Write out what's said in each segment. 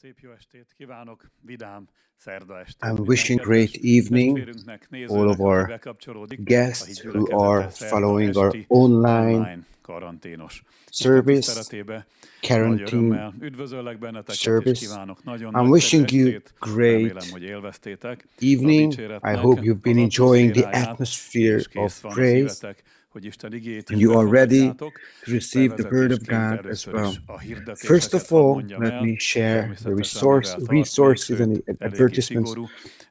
Szép jó estét kívánok, vidám szerda estét I'm minden wishing kedves great evening testvérünknek, all of nézőnek, aki our bekapcsolódik a guests who Hitgyülekezete are szerda following our esti online karanténos Isten service, tiszteletébe. Nagy quarantine örömmel üdvözöllek benneteket, és service. kívánok nagyon I'm nagyszerű wishing you estét. Remélem, great hogy élveztétek a evening. I dicséretnek hope you've been az enjoying the atmoszféráját, atmosphere és of kész van a praise, szívetek, hogy Isten igéjét and is you are ready befogadjátok. to receive the word of Bevezetésként God as először well. is a First hirdetéseket of hadd all, mondjam let el, me share the természetesen mivel tart még, resources and sőt, the eléggé advertisements, szigorú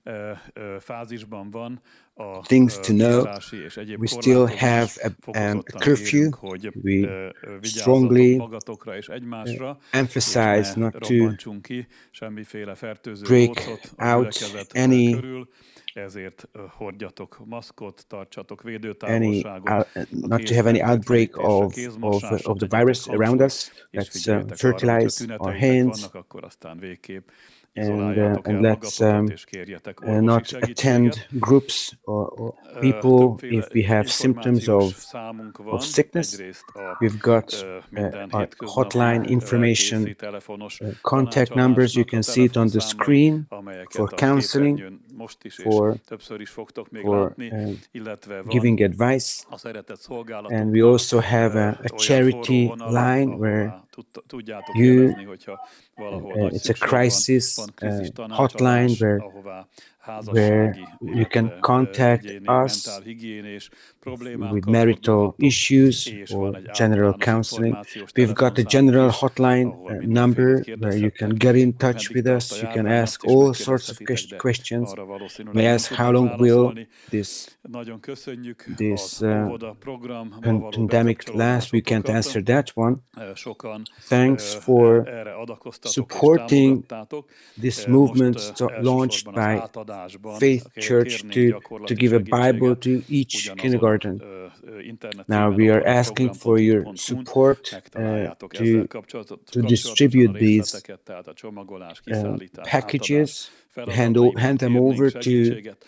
fázisban van a things to know. kijárási és egyéb We still have korlátozás, a fokozottan curfew. kérünk, hogy We vigyázzatok strongly magatokra és egymásra, és emphasize ne not to robbantsunk ki semmiféle fertőző break gócot a out gyülekezet any körül, ezért hordjatok maszkot, tartsatok védőtávolságot, a not to have any outbreak kézfertőtlenítésre, of the kézmosásra virus tegyetek around hangsúlyt, us. és Let's figyeljétek arra, hogyha fertilize our tüneteitek hands vannak, akkor aztán végképp and izoláljátok el let's magatokat, és kérjetek orvosi not segítséget. attend groups or people if we have symptoms Információs számunk van. of sickness. Egyrészt a We've got minden our hétköznapi hotline information, lelkészi telefonos contact numbers. You tanácsadásnak a can see it on the telefonszámai, screen amelyeket for a counseling, képernyőn most is és for többször is fogtok még for látni, illetve van giving advice. a szeretett And szolgálatoknak we also have a olyan forró charity vonala, line where ahová tudjátok you jelezni, hogyha valahol nagy it's a szükség van, crisis van krízis hotline tanácsadás, ahová where házassági, you can illetve contact egyéni, us mentálhigiénés with problémákkal marital fordulhattok, issues és or van egy general általános counseling. információs We've got a telefonszámunk general is, hotline ahol mindenfélét number where you can kérdezhettek, get in hogy touch meddig with tart us. a You can járvány, ask azt is all sorts of megkérdezhetitek, de questions. arra valószínűleg May nem ask how tudnak long will válaszolni. this Nagyon köszönjük this az óvoda programba való pandemic last? We can't bekapcsolódásotokat. answer that one. Sokan Thanks for erre adakoztatok és supporting támogattátok. this Most movement launched elsősorban az by átadásban Faith Church kérnénk to gyakorlati give a Bible segítséget to each ugyanazon kindergarten. internet Now címen, we ahol are a asking for your program.hu-n support megtaláljátok ezzel to kapcsolatosan distribute a these részleteket, tehát a csomagolás, kiszállítás, átadás packages, feladataiban hand them kérnénk over segítséget.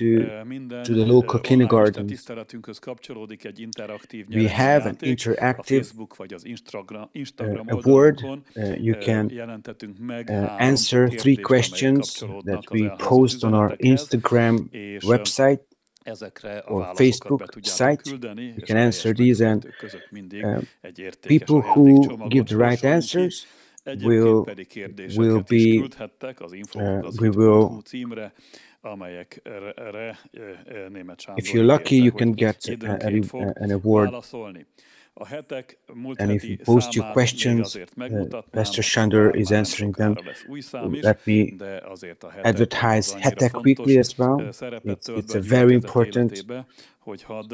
to the local Online Isten kindergartens. tiszteletünkhöz kapcsolódik egy interaktív We have an nyereményjáték. A interactive Facebook vagy az Instagram award. oldalunkon You can jelentetünk meg answer 3 questions that we post on our Instagram website ezekre a or válaszokat be Facebook tudjátok site. küldeni, You és can helyes answer these, and megkötők között mindig egy értékes people who ajándékcsomagot give the right sorsolunk ki. answers Egyébként pedig will kérdéseket is be küldhettek az we info.hu will. címre, amelyekre Németh Sándor If you're lucky, you ígérte, can hogy get időnként fog an award. válaszolni. A hetek múlt And if you heti post your számát még questions, azért megmutatnám, Pastor Shandor bár is már nem answering them. sokára lesz új szám is, Let me de azért a hetek advertise az annyira Hetek fontos Weekly as well. szerepet tölt It's be a a very gyülekezet important életébe, hogy hadd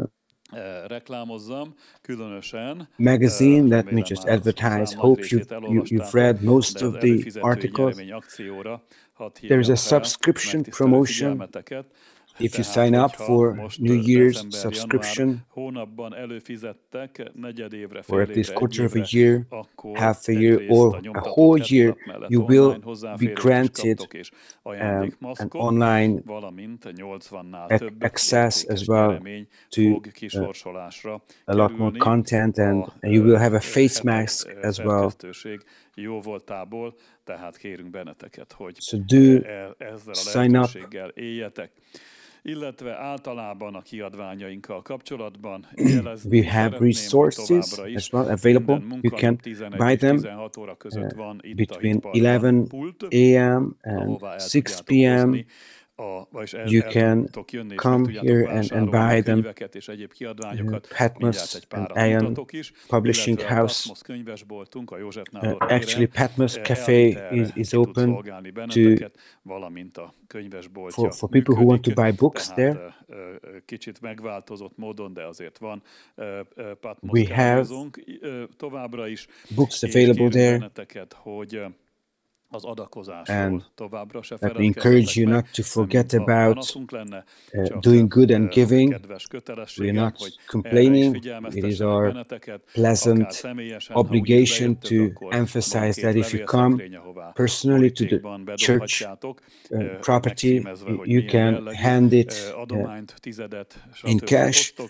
reklámozzam, különösen. magazine. Let me Remélem just már a advertise. szám nagy Hope részét you've elolvastátok, read most de az of the előfizetői articles. nyeremény akcióra hadd There's hívjam a fel subscription megtisztelő promotion. figyelmeteket. If you Tehát, sign up hogyha for most New Year's december, subscription, január hónapban előfizettek negyedévre, or fél at least évre, egy quarter of a évre, year, akkor half a year, egyrészt a or a nyomtatott whole heti year, lap mellett you will online be hozzáférést is granted kaptok, és an ajándékmaszkot, online valamint 80-nál több access értékes as well nyeremény to fog kisorsolásra a lot more kerülni content, and a you will have a face hetek mask as well. szerkesztőség jóvoltából, tehát kérünk benneteket, hogy So do ezzel a sign up. lehetőséggel éljetek. Illetve általában a kiadványainkkal kapcsolatban jelezni We have szeretném, hogy resources továbbra is as well available. minden You can munkanap 11 buy és them 16 óra között van itt a between Hitparkban 11 pult, a.m. and ahová el 6 tudjátok p.m. hozni, vagyis You el can tudtok jönni, és meg come tudjátok here and vásárolni buy a them. könyveket és egyéb kiadványokat. Mindjárt Patmos egy and párat Ion mutatok is, Publishing illetve a House. Patmos könyvesboltunk a Józsefnál ott Actually, téren Patmos Cafe elvitelre is ki tud open szolgálni to benneteket, valamint a könyvesboltja for people who want to működik, buy books tehát there. kicsit megváltozott módon, de azért van Patmos We have kávézónk továbbra is, books és available kérünk there, benneteket, hogy az adakozásról and továbbra se let me encourage feledkezzetek you meg, not to nem forget mintha about panaszunk lenne, csak doing good and giving. kedves We're kötelességem, not hogy erre is complaining. It is figyelmeztessenek our benneteket, akár pleasant személyesen, ha úgyis obligation bejöttök, to akkor van emphasize két that if you come levélszekrény, ahová personally to the borítékban church bedobhatjátok, property, megcímezve, hogy you milyen can jellegű hand it adományt, tizedet, in stb. cash, hoztok,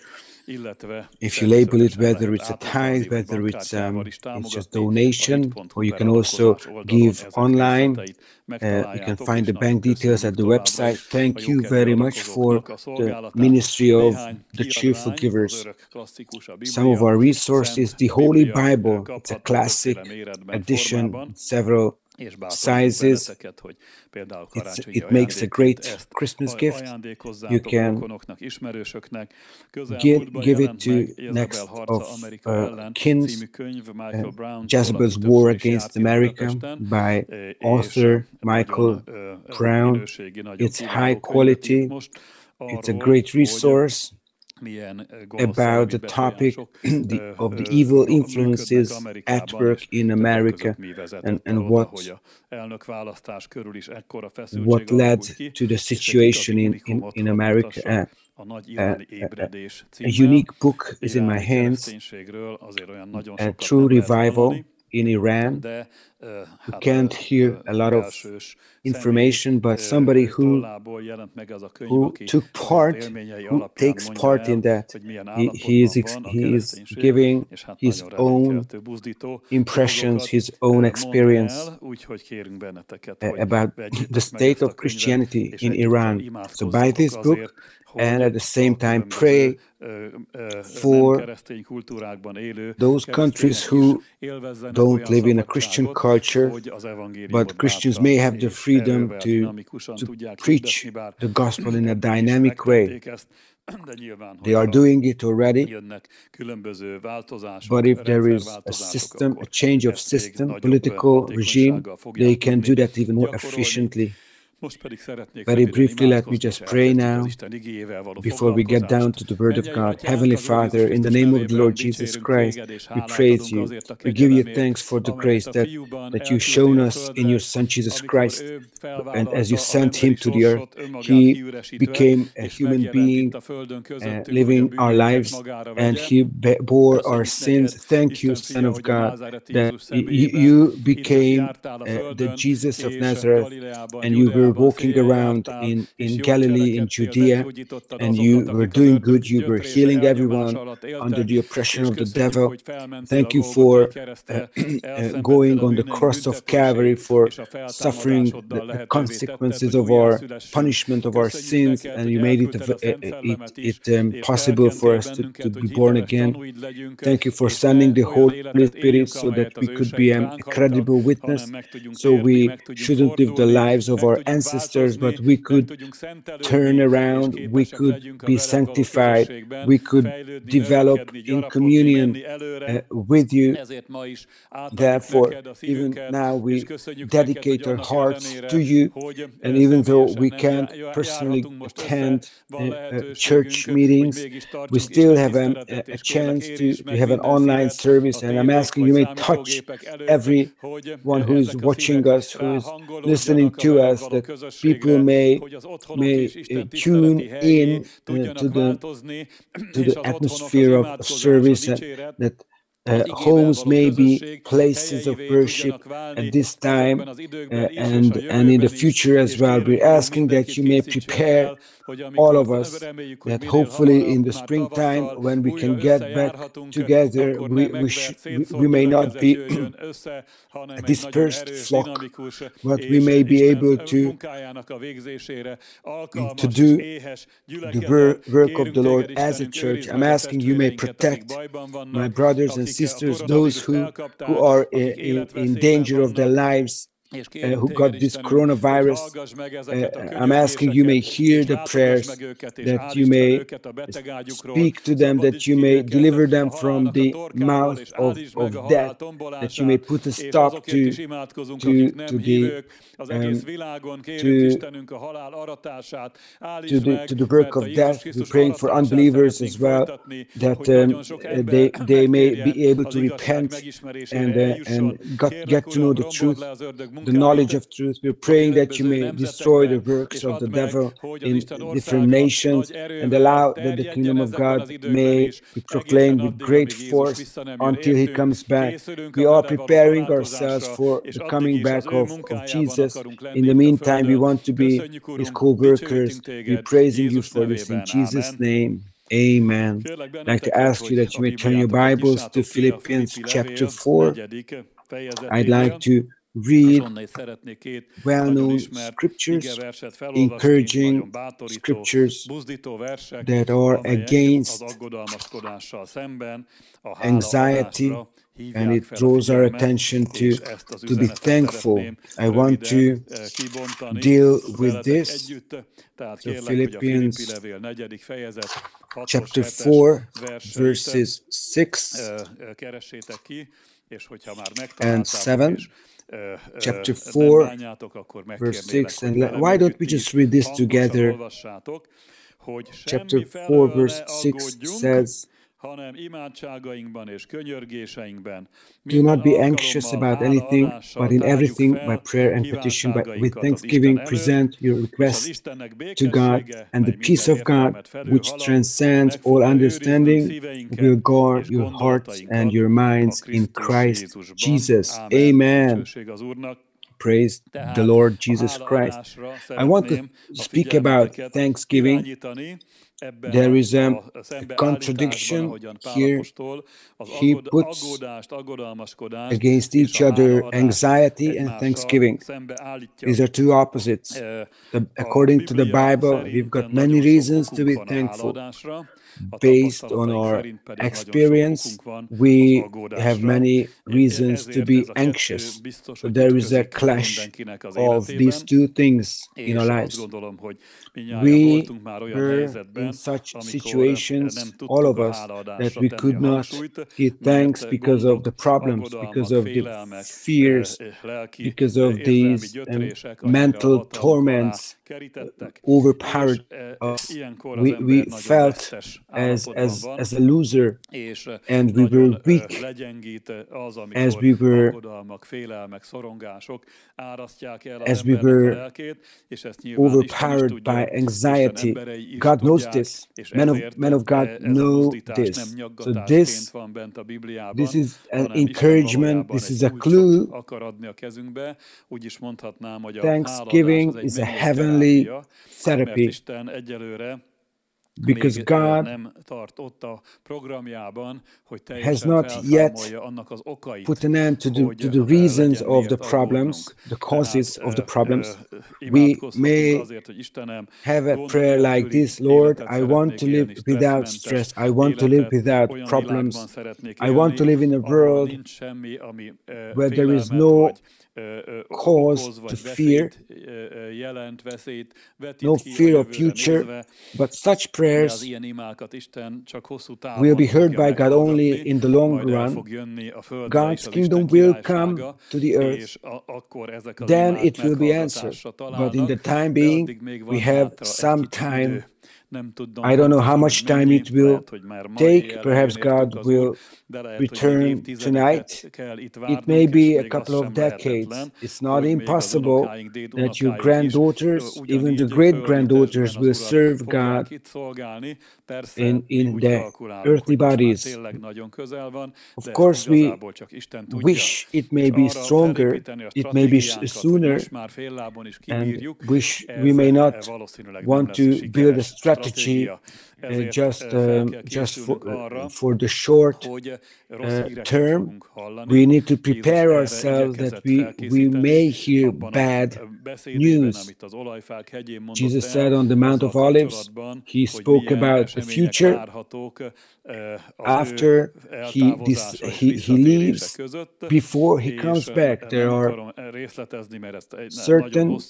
if you label it, whether it's a tithe, whether it's just donation, or you can also give online. You can find the bank details at the website. Thank you very much for the ministry of the cheerful givers. Some of our resources, the Holy Bible. It's a classic edition, several sizes. It makes a great Christmas gift. You can give it to next of kin's Jezebel's War Against America by author Michael Brown. It's high quality. It's a great resource about the topic of the evil influences at work in America and what led to the situation in America. A unique book is in my hands, A True Revival in Iran. You can't hear a lot of information, but somebody who takes part in that, he is giving his own impressions, his own experience about the state of Christianity in Iran. So buy this book and at the same time pray for those countries who don't live in a Christian culture, but Christians may have the freedom to preach the gospel in a dynamic way. They are doing it already, but if there is a system, a change of system, political regime, they can do that even more efficiently. Very briefly, let me just pray now before we get down to the Word of God. Heavenly Father, in the name of the Lord Jesus Christ, we praise you. We give you thanks for the grace that you've shown us in your Son Jesus Christ. And as you sent him to the earth, he became a human being, living our lives, and he bore our sins. Thank you, Son of God, that you became the Jesus of Nazareth, and you were walking around in Galilee, in Judea, and you were doing good. You were healing everyone under the oppression of the devil. Thank you for going on the cross of Calvary, for suffering the consequences of our punishment of our sins, and you made it possible for us to be born again. Thank you for sending the Holy Spirit so that we could be a credible witness, so we shouldn't live the lives of our ancestors, but we could turn around, we could be sanctified, we could develop in communion with you. Therefore, even now we dedicate our hearts to you, and even though we can't personally attend church meetings, we still have a chance to have an online service, and I'm asking you may touch everyone who is watching us, who is listening to us, that people may tune in to the atmosphere of service, that homes may be places of worship at this time and in the future as well. We're asking that you may prepare all of us, that hopefully in the springtime, when we can get back together, we may not be a dispersed flock, but we may be able to do the work of the Lord as a church. I'm asking you may protect my brothers and sisters, those who are in danger of their lives, who got this coronavirus. I'm asking you may hear the prayers, that you may speak to them, that you may deliver them from the mouth of death, that you may put a stop to the work of death. We're praying for unbelievers as well, that they may be able to repent and get to know the truth, the knowledge of truth. We're praying that you may destroy the works of the devil in different nations, and allow that the kingdom of God may be proclaimed with great force until he comes back. We are preparing ourselves for the coming back of Jesus. In the meantime, we want to be his co-workers. We're praising you for this in Jesus' name. Amen. I'd like to ask you that you may turn your Bibles to Philippians chapter 4. I'd like to read well-known scriptures, encouraging scriptures that are against anxiety, and it draws our attention to be thankful. I want to deal with this. So Philippians chapter 4, verses 6 and 7. Chapter 4, verse 6, and why don't we just read this together? Chapter 4, verse 6 says, do not be anxious about anything, but in everything, by prayer and petition, with thanksgiving, present your requests to God, and the peace of God, which transcends all understanding, will guard your hearts and your minds in Christ Jesus. Amen. Praise the Lord Jesus Christ. I want to speak about thanksgiving. There is a contradiction here. He puts against each other anxiety and thanksgiving. These are two opposites. According to the Bible, we've got many reasons to be thankful. Based on our experience, we have many reasons to be anxious. So there is a clash of these two things in our lives. We were in such situations, all of us, that we could not give thanks because of the problems, because of the fears, because of these mental torments overpowered us. We felt as a loser, and we were weak, as we were overpowered by anxiety. God knows this. Men of God know this. So this is an encouragement. This is a clue. Thanksgiving is a heavenly therapy, because God has not yet put an end to the reasons of the problems, the causes of the problems. We may have a prayer like this: Lord, I want to live without stress. I want to live without problems. I want to live in a world where there is no cause to fear, no fear of future, but such prayers will be heard by God only in the long run. God's kingdom will come to the earth, then it will be answered. But in the time being, we have some time. I don't know how much time it will take. Perhaps God will return tonight. It may be a couple of decades. It's not impossible that your granddaughters, even the great-granddaughters, will serve God in their earthly bodies. Of course, we wish it may be stronger, it may be sooner, and wish we may not want to build a strategy just for the short term. We need to prepare ourselves that we may hear bad news. Jesus said on the Mount of Olives, he spoke about the future. After he leaves, before he comes back, there are certain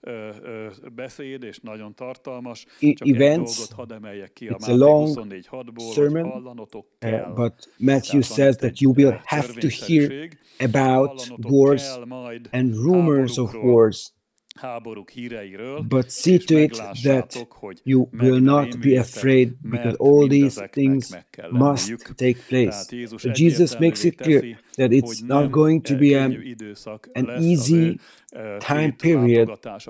events. It's a long sermon, but Matthew says that you will have to hear about wars and rumors of wars. But see to it that you will not be afraid, because all these things must take place. So Jesus makes it clear that it's not going to be an easy time period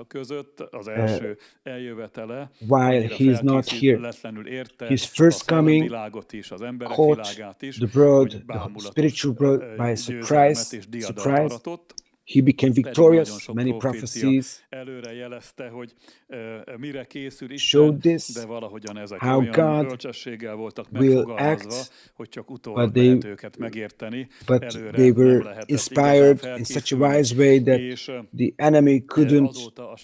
while he is not here. His first coming caught the spiritual world by surprise, He became victorious. Many prophecies showed this, how God will act, but they were inspired in such a wise way that the enemy couldn't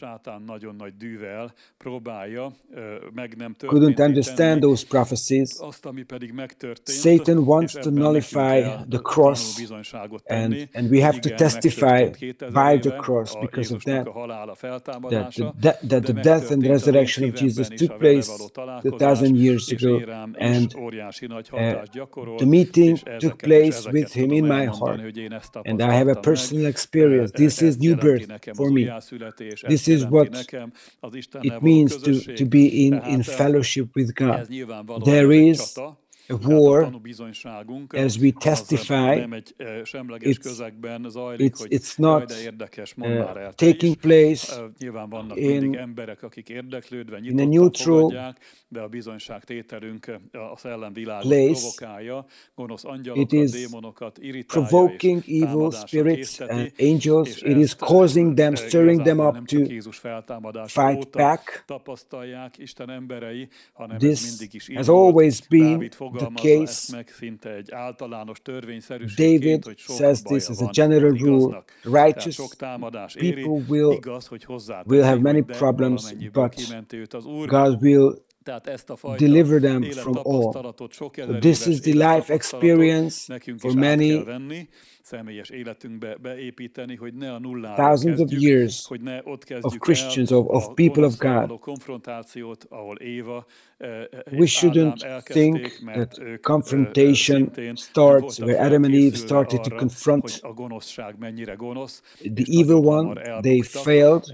understand those prophecies. Satan wants to nullify the cross, and we have to testify by the cross because of that the death and resurrection of Jesus took place 2,000 years ago, and the meeting took place with him in my heart, and I have a personal experience. This is new birth for me. This is what it means to be in fellowship with God. There is a war, as we testify. It's not taking place in a neutral place. It is provoking evil spirits and angels. It is causing them, stirring them up to fight back. This has always been the case. David says this as a general rule. Righteous people will have many problems, but God will deliver them from all. So this is the life experience for many thousands of years of Christians, of people of God. We shouldn't think that confrontation starts where Adam and Eve started to confront the evil one. They failed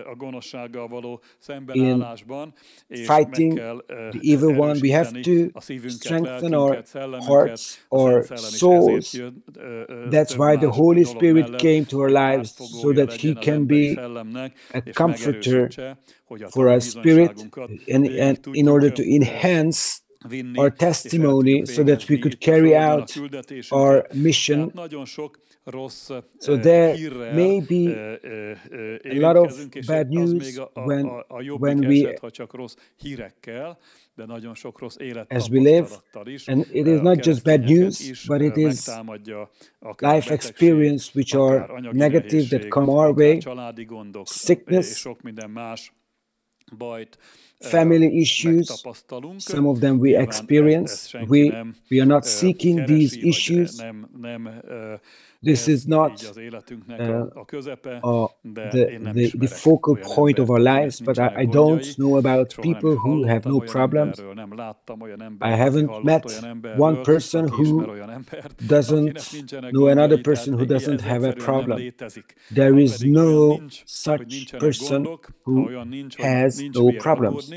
in fighting the evil one. We have to strengthen our hearts, our souls. That's why the Holy Spirit came to our lives, so that He can be a comforter for our spirit, and in order to enhance our testimony so that we could carry out our mission. So there may be a lot of bad news when we, as we live, and it is not just bad news, but it is life experience which are negative that come our way, sickness, family issues. Some of them we experience. We are not seeking these issues. This is not the focal point of our lives, but I don't know about people who have no problems. I haven't met one person who doesn't know another person who doesn't have a problem. There is no such person who has no problems.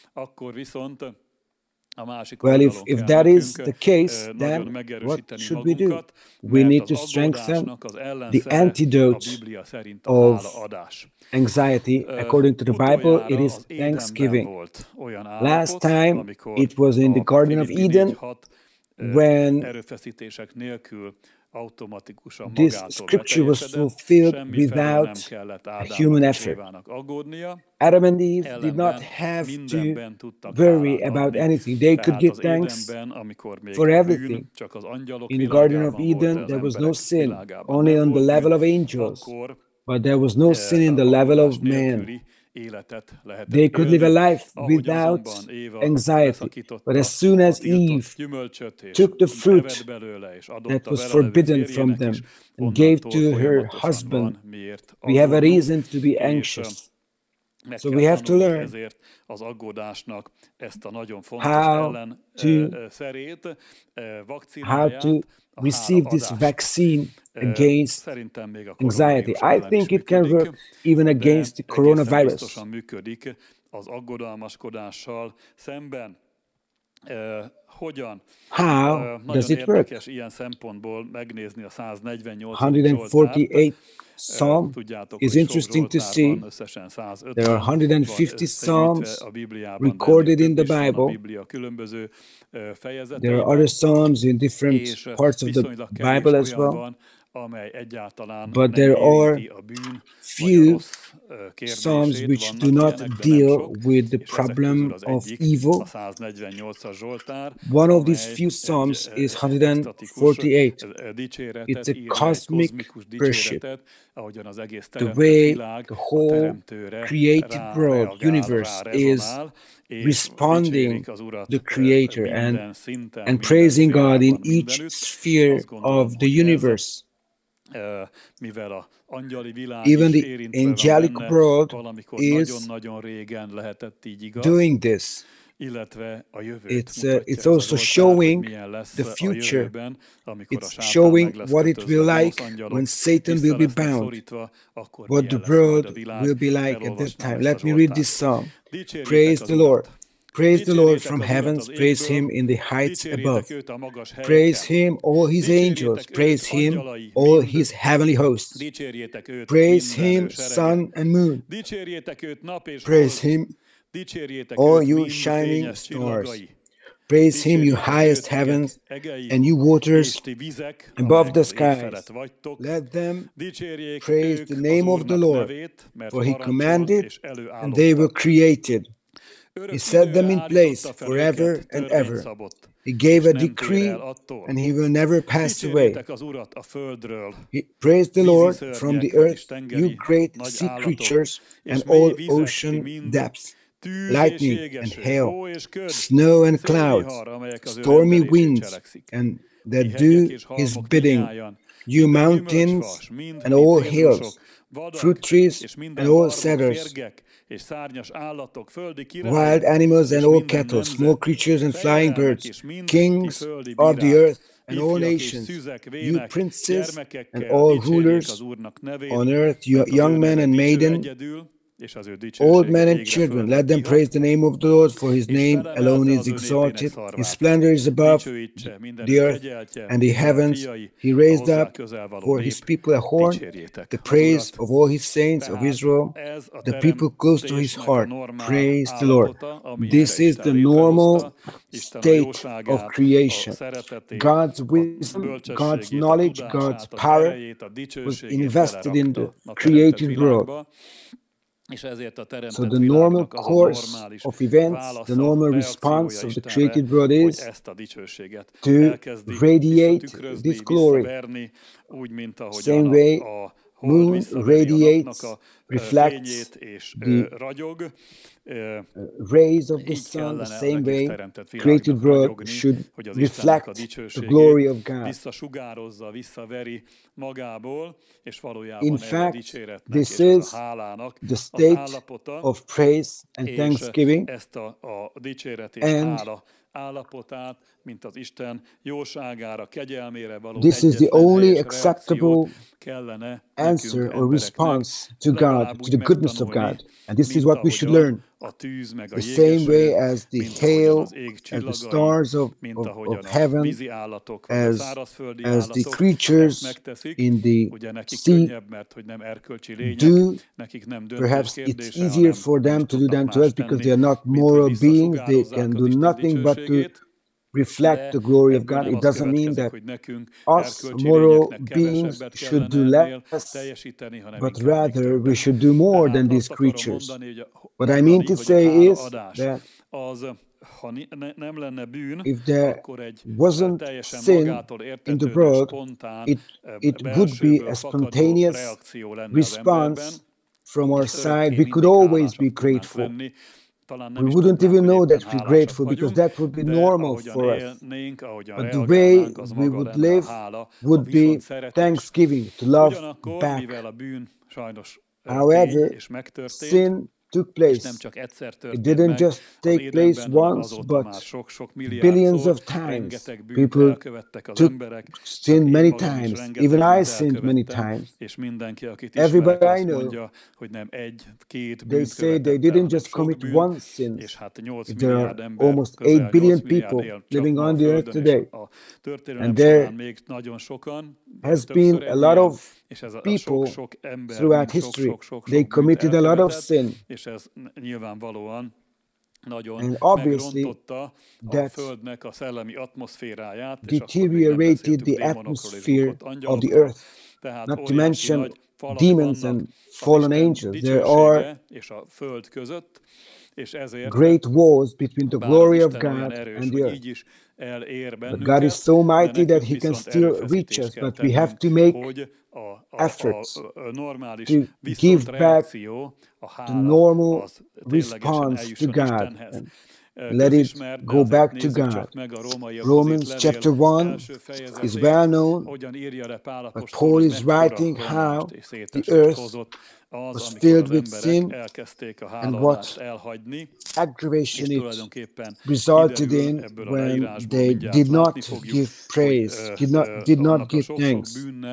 Well, if that is the case, then what should we do? We need to strengthen the antidote of anxiety. According to the Bible, it is thanksgiving. Last time, it was in the Garden of Eden, when this scripture was fulfilled without a human effort. Adam and Eve did not have to worry about anything. They could give thanks for everything. In the Garden of Eden, there was no sin, only on the level of angels, but there was no sin in the level of man. They could live a life without anxiety. But as soon as Eve took the fruit that was forbidden from them and gave to her husband, we have a reason to be anxious. So we have to learn how to receive this vaccine against anxiety. I think it can work even against the coronavirus. How does it work? 148 Psalm is interesting to see. There are 150 Psalms recorded in the Bible. There are other Psalms in different parts of the Bible as well. But there are few Psalms which do not deal with the problem of evil. One of these few Psalms is 148. It's a cosmic worship. The way the whole created world, universe is responding to the Creator and praising God in each sphere of the universe. Even the angelic world is doing this. It's also showing the future. It's showing what it will like when Satan will be bound, what the world will be like at that time. Let me read this psalm. Praise the Lord. Praise the Lord from heavens, praise Him in the heights above. Praise Him, all His angels, praise Him, all His heavenly hosts. Praise Him, sun and moon. Praise Him, all you shining stars. Praise Him, you highest heavens, and you waters above the skies. Let them praise the name of the Lord, for He commanded, and they were created. He set them in place forever and ever. He gave a decree, and He will never pass away. Praise the Lord from the earth, you great sea creatures and all ocean depths, lightning and hail, snow and clouds, stormy winds, and that do His bidding, you mountains and all hills, fruit trees and all cedars, wild animals and all cattle, small creatures and flying birds, kings of the earth and all nations, you princes and all rulers on earth, you young men and maiden, old men and children, let them praise the name of the Lord, for His name alone is exalted. His splendor is above the earth and the heavens. He raised up for His people a horn, the praise of all His saints of Israel, the people close to His heart. Praise the Lord. This is the normal state of creation. God's wisdom, God's knowledge, God's power was invested in the created world. So the normal course of events, the normal response of the created world is to radiate this glory. Same way moon radiates, reflects the rays of the sun, the same way created world should reflect the glory of God. In fact, this is the state of praise and thanksgiving, and this is the only acceptable answer or response to God, to the goodness of God. And this is what we should learn. The same way as the hail, as the stars of heaven, as the creatures in the sea do, perhaps it's easier for them to do than to us because they are not moral beings. They can do nothing but to reflect the glory of God. It doesn't mean that us moral beings should do less, but rather we should do more than these creatures. What I mean to say is that if there wasn't sin in the world, it would be a spontaneous response from our side. We could always be grateful. We wouldn't even know that we're grateful because that would be normal for us. But the way we would live would be thanksgiving, to love back. However, sin took place. It didn't just take place once, but billions of times. People sinned many times. Even I sinned many times. Everybody I know, they say they didn't just commit one sin. There are almost 8 billion people living on the earth today. And there has been a lot of people throughout history. They committed a lot of sin. nagyon megrontotta a Földnek a szellemi atmoszféráját, és akkor még nem beszéltünk démonokról és bukott angyalokról. Tehát óriási nagy falak vannak az Isten dicsősége és a Föld között, és ezért great walls between the glory of God and the earth. But God is so mighty that He can still reach us, but we have to make efforts to give back the normal response to God. Let it go back to God. Romans chapter 1 is well known, but Paul is writing how the earth was filled with sin and what aggravation it resulted in when they did not give praise, did not give thanks.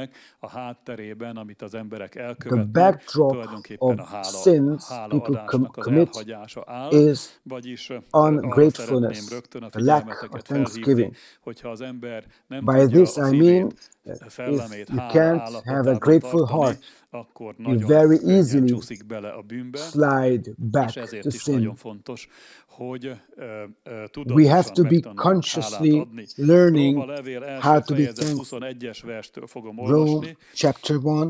The backdrop of sins people commit is ungratefulness, a lack of thanksgiving. By this I mean, if you can't have a grateful heart, you very easily slide back to sin. We have to be consciously learning how to be thankful. Rome chapter 1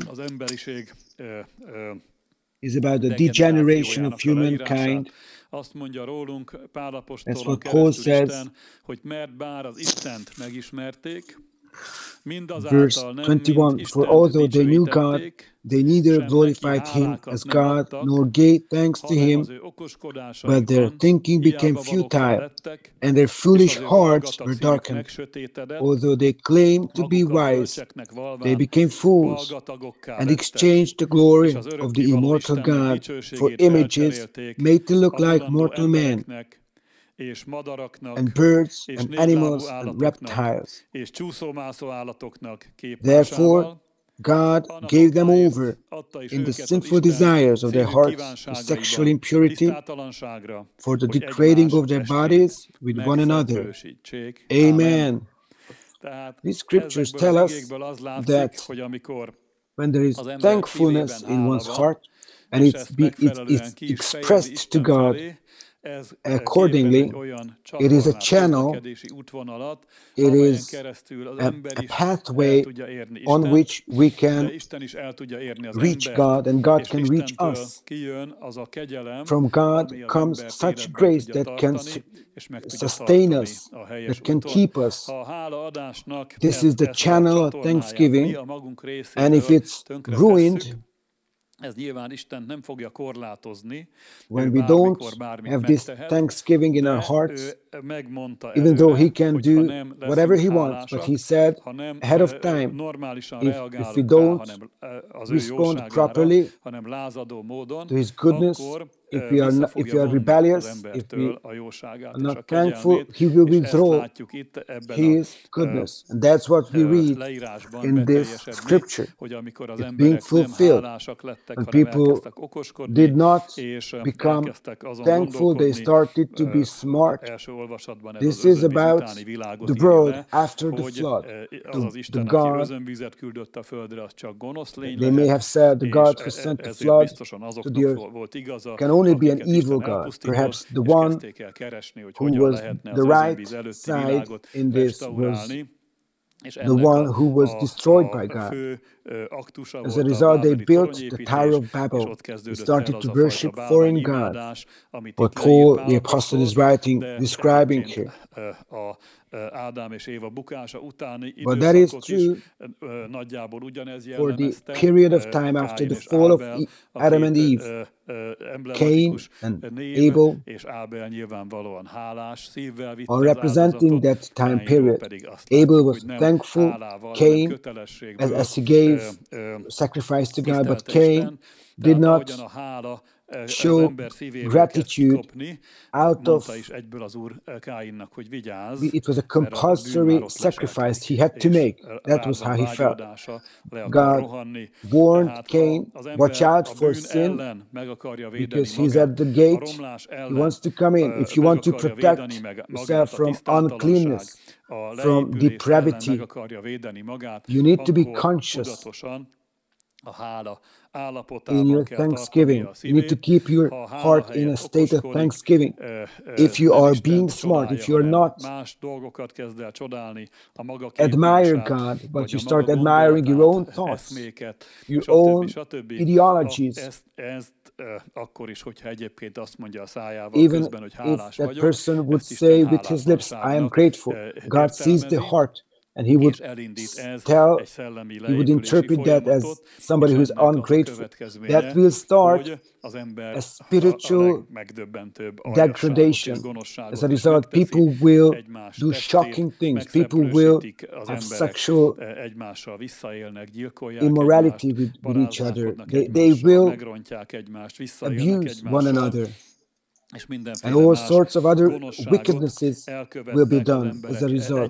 is about the degeneration of humankind. Azt mondja rólunk Pál That's apostolon what Paul keresztül says. Isten, hogy mert bár az Istent megismerték, Verse 21, for although they knew God, they neither glorified Him as God, nor gave thanks to Him, but their thinking became futile, and their foolish hearts were darkened. Although they claimed to be wise, they became fools, and exchanged the glory of the immortal God for images made to look like mortal men, és madaraknak, and birds, és and animals, néglábú and állatoknak, reptiles. és csúszómászó állatoknak Therefore, képmásával. God gave them over in the sinful desires of their hearts to sexual impurity, for the degrading of their bodies with one another. Amen. These scriptures tell us that when there is thankfulness in one's heart, and it's expressed to God accordingly, it is a channel, it is a pathway on which we can reach God and God can reach us. From God comes such grace that can sustain us, that can keep us. This is the channel of thanksgiving, and if it's ruined, ez nyilván Isten nem fogja korlátozni. When we don't have this thanksgiving in our hearts, even though He can do whatever He wants, but He said ahead of time, if we don't respond properly to His goodness, if we are rebellious, if we are not thankful, He will withdraw His goodness. And that's what we read in this scripture. It's being fulfilled. When people did not become thankful, they started to be smart. This is about the world after the flood. The God, they may have said the God who sent the flood to the earth can only be an evil God, perhaps the one who was the right side in this was the one who was destroyed by God. As a result, they built the Tower of Babel. They started to worship foreign gods. What Paul, the apostle, is writing, describing here. But that is true for the period of time after the fall of Adam and Eve. Cain and Abel are representing that time period. Abel was thankful, Cain, as he gave sacrifice to God, but Cain did not show gratitude out of it was a compulsory sacrifice he had to make. That was how he felt. God warned Cain, watch out for sin, because he's at the gate. He wants to come in. If you want to protect yourself from uncleanness, from depravity, you need to be conscious in your thanksgiving. You need to keep your heart in a state of thanksgiving. If you are being smart, if you are not admire God, but you start admiring your own thoughts, your own ideologies, even if that person would say with his lips, I am grateful, God sees the heart. And he would interpret that as somebody who is ungrateful. That will start a spiritual degradation. As a result, people will do shocking things. People will have sexual immorality with each other. They will abuse one another. And all sorts of other wickednesses will be done as a result.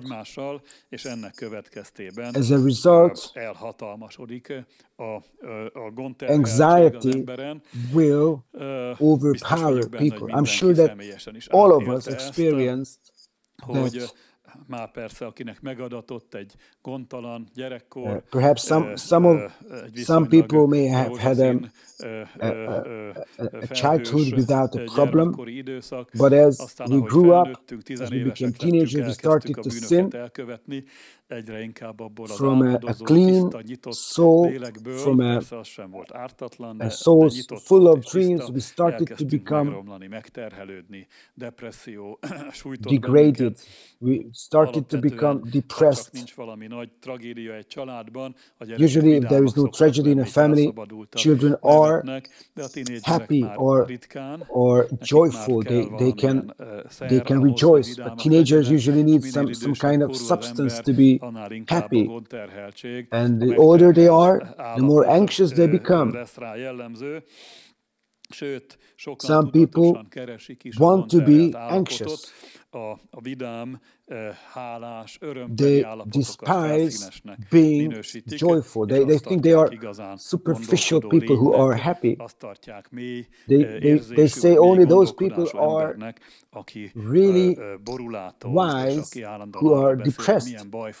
As a result, anxiety will overpower people. I'm sure that all of us experienced that. Perhaps some people may have had a childhood without a problem, but as we grew up, as we became teenagers, we started to sin from a clean soul, from a soul full of dreams. We started to become degraded. We started to become depressed. Usually, if there is no tragedy in a family, children are happy or joyful. They can rejoice. But teenagers usually need some kind of substance to be happy. And the older they are, the more anxious they become. Some people want to be anxious. They despise being joyful. They think they are superficial people who are happy. They say only those people are really wise who are depressed.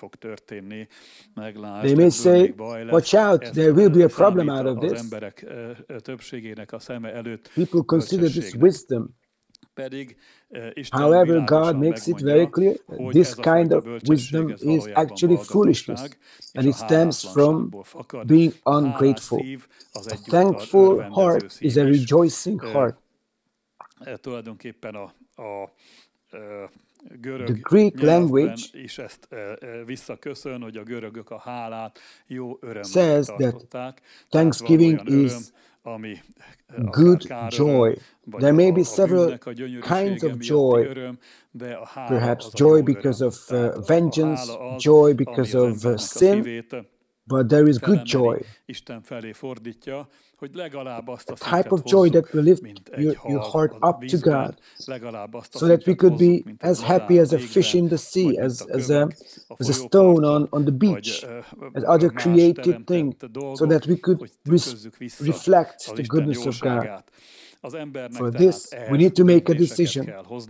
They may say, watch out, there will be a problem out of this. People consider this wisdom. However, God makes it very clear that this kind of wisdom is actually foolishness, and it stems from being ungrateful. A thankful heart is a rejoicing heart. The Greek language says that thanksgiving is good joy. There may be several kinds of joy, perhaps joy because of vengeance, joy because of sin, but there is good joy. A type of joy that will lift your heart up to God, so that we could be as happy as a fish in the sea, as a stone on the beach, as other created things, so that we could reflect the goodness of God. For this, we need to make a decision.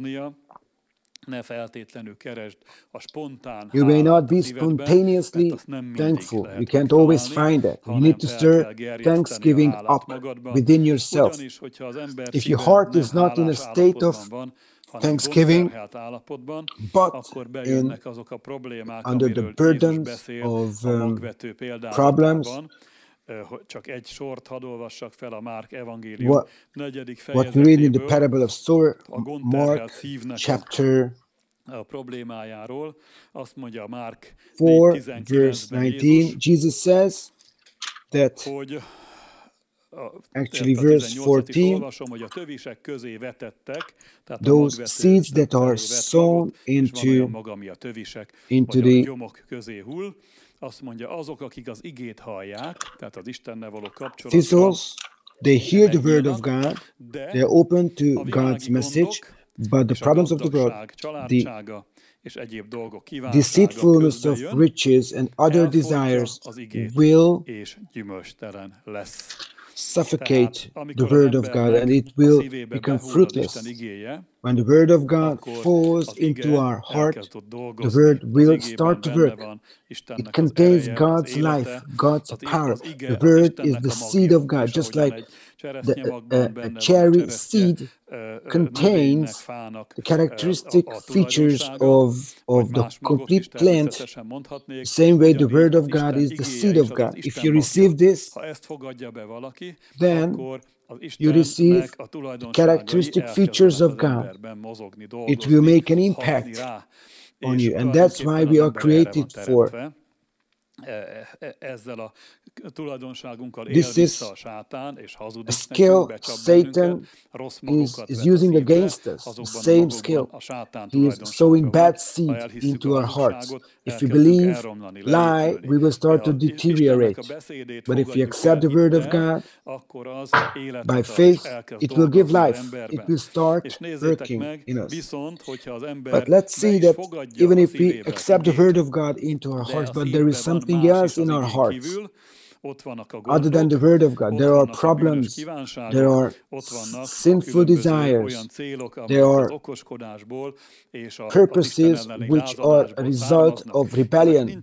You may not be spontaneously thankful. You can't always find that. You need to stir thanksgiving up within yourself. If your heart is not in a state of thanksgiving, but under the burdens of problems, what we read in the parable of sower, Mark chapter 4, verse 19, Jesus says that, actually verse 14, those seeds that are sown into the thistles, they hear the word of God, they are open to God's message, but the problems of the world, the deceitfulness of riches and other desires will suffocate the word of God, and it will become fruitless. When the word of God falls into our heart, the word will start to work. It contains God's life, God's power. The word is the seed of God, just like a cherry seed contains the characteristic features of the complete plant. The same way the word of God is the seed of God. If you receive this, then you receive the characteristic features of God. It will make an impact on you, and that's why we are created for. This is a skill Satan is using against us, the same skill. He is sowing bad seed into our hearts. If we believe lie, we will start to deteriorate. But if we accept the word of God, by faith, it will give life. It will start working in us. But let's see that even if we accept the word of God into our hearts, but there is something else in our hearts. Other than the word of God, there are problems, there are sinful desires, there are purposes which are a result of rebellion,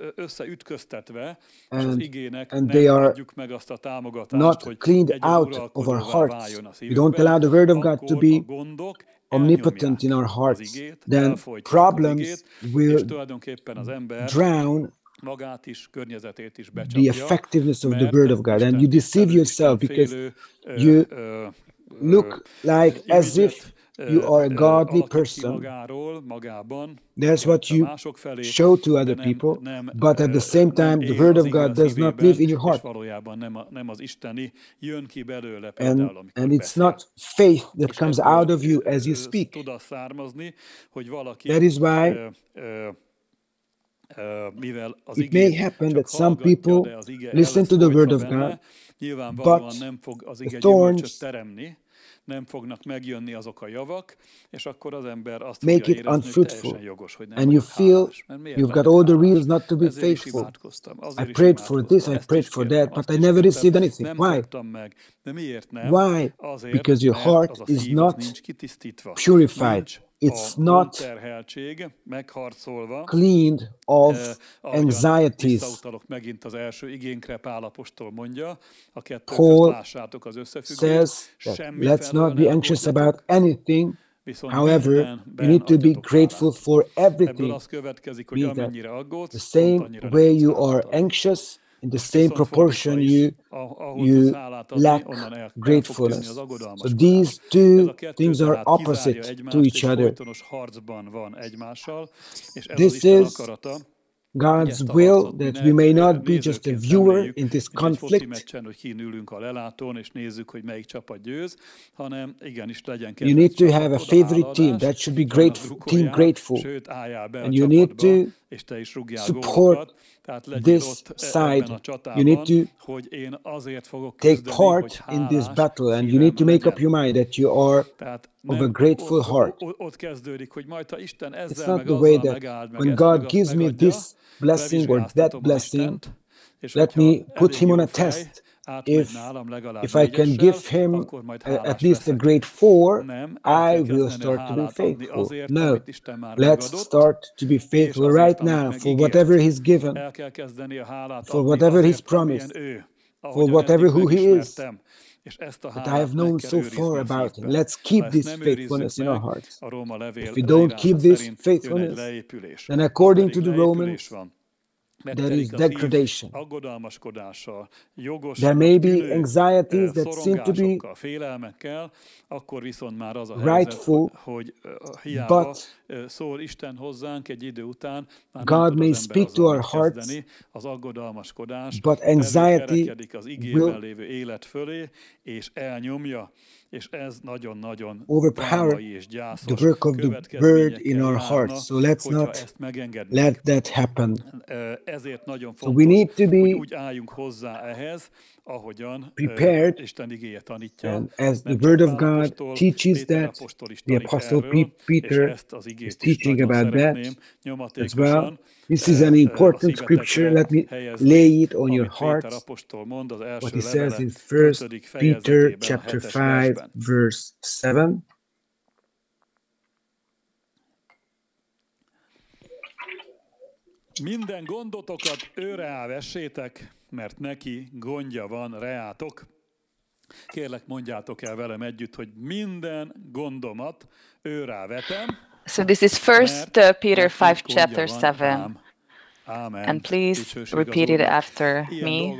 and they are not cleaned out of our hearts. We don't allow the word of God to be omnipotent in our hearts, then problems will drown the effectiveness of the word of God, and you deceive yourself because you look like as if you are a godly person. That's what you show to other people, but at the same time, the word of God does not live in your heart. And it's not faith that comes out of you as you speak. That is why it may happen that some people listen to the word of God, but the thorns make it unfruitful, and you feel you've got all the reasons not to be faithful. I prayed for this, I prayed for that, but I never received anything. Why? Why? Because your heart is not purified. It's not cleaned of anxieties. Paul says that let's not be anxious about anything. However, we need to be grateful for everything. Means that the same way you are anxious, in the same proportion you lack gratefulness. So these two things are opposite to each other. This is God's will, that we may not be just a viewer in this conflict. You need to have a favorite team that should be grateful. And you need to support this side. You need to take part in this battle, and you need to make up your mind that you are of a grateful heart. It's not the way that when God gives me this blessing or that blessing, let me put him on a test. If I can give him at least a grade 4, I will start to be faithful. No, let's start to be faithful right now for whatever he's given, for whatever he's promised, for whatever who he is, that I have known so far about him. Let's keep this faithfulness in our hearts. If we don't keep this faithfulness, then according to the Romans, there is degradation. There may be anxieties that seem to be rightful, but God may speak to our hearts, but anxiety will overpower the work of the word in our hearts. So let's not let that happen. So we need to be prepared, and as the Word of God teaches that, the Apostle Peter is teaching about that as well. This is an important scripture. Let me lay it on your hearts. What he says in 1 Peter chapter 5, verse 7. Minden gondotokat őre vessétek, mert neki gondja van reátok. Kérlek, mondjátok el velem együtt, hogy minden gondomat őre vetem. So this is 1 Peter 5, chapter 7. And please repeat it after me.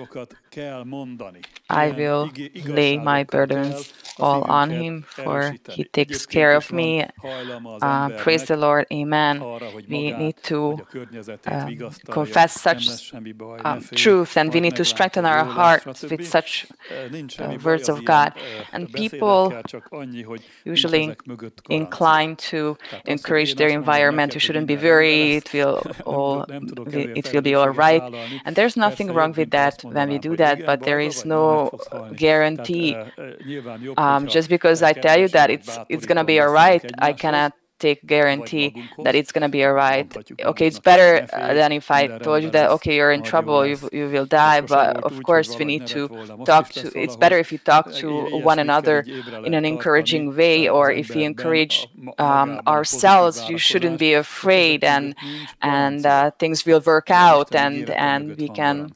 I will lay my burdens all on him, for he takes care of me. Praise the Lord. Amen. We need to confess such truth, and we need to strengthen our hearts with such words of God. And people usually incline to encourage their environment. You shouldn't be worried. It will be all right. And there's nothing wrong with that when we do that, but there is no guarantee. Just because I tell you that it's going to be all right, I cannot take guarantee that it's going to be all right. Okay, it's better than if I told you that, okay, you're in trouble, you will die, but of course we need to talk to, it's better if you talk to one another in an encouraging way, or if we encourage ourselves, you shouldn't be afraid, and things will work out, and we can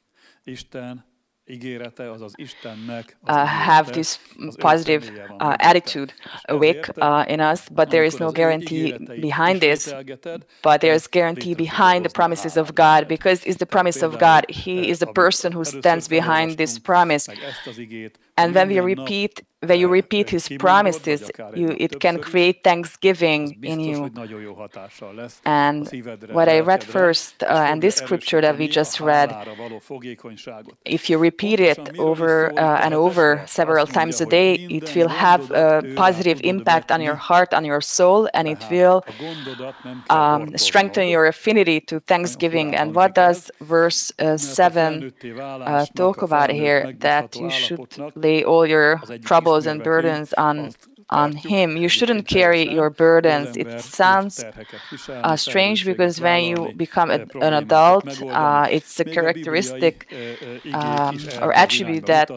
have this positive attitude awake in us, but there is no guarantee behind this. But there is guarantee behind the promises of God, because it's the promise of God. He is the person who stands behind this promise. And when you repeat His promises, it can create thanksgiving in you. And what I read first, and this scripture that we just read, if you repeat it over and over several times a day, it will have a positive impact on your heart, on your soul, and it will strengthen your affinity to thanksgiving. And what does verse 7 talk about here? That you should lay all your troubles and burdens on Him. You shouldn't carry your burdens. It sounds strange, because when you become an adult, it's a characteristic or attribute that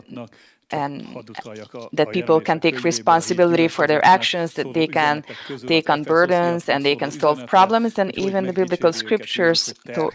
people can take responsibility for their actions, that they can take on burdens, and they can solve problems. And even the biblical scriptures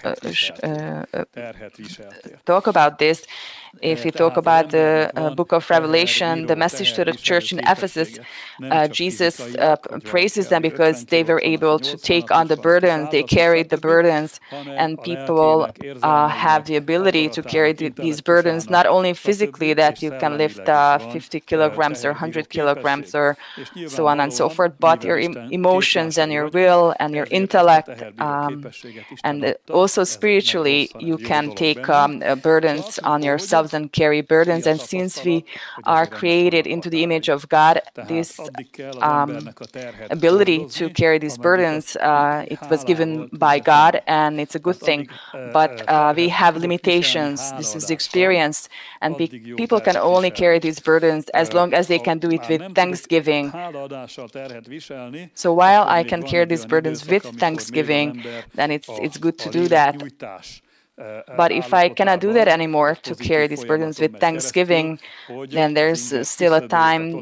talk about this. If you talk about the book of Revelation, the message to the church in Ephesus, Jesus praises them because they were able to take on the burdens. They carried the burdens, and people have the ability to carry these burdens, not only physically, that you can lift 50 kilograms or 100 kilograms or so on and so forth, but your emotions and your will and your intellect, and also spiritually, you can take burdens on yourself and carry burdens. And since we are created into the image of God, this ability to carry these burdens, it was given by God, and it's a good thing. But we have limitations. This is the experience, and people can only carry these burdens as long as they can do it with thanksgiving. So while I can carry these burdens with thanksgiving, then it's good to do that. But if I cannot do that anymore, to carry these burdens with thanksgiving, then there's still a time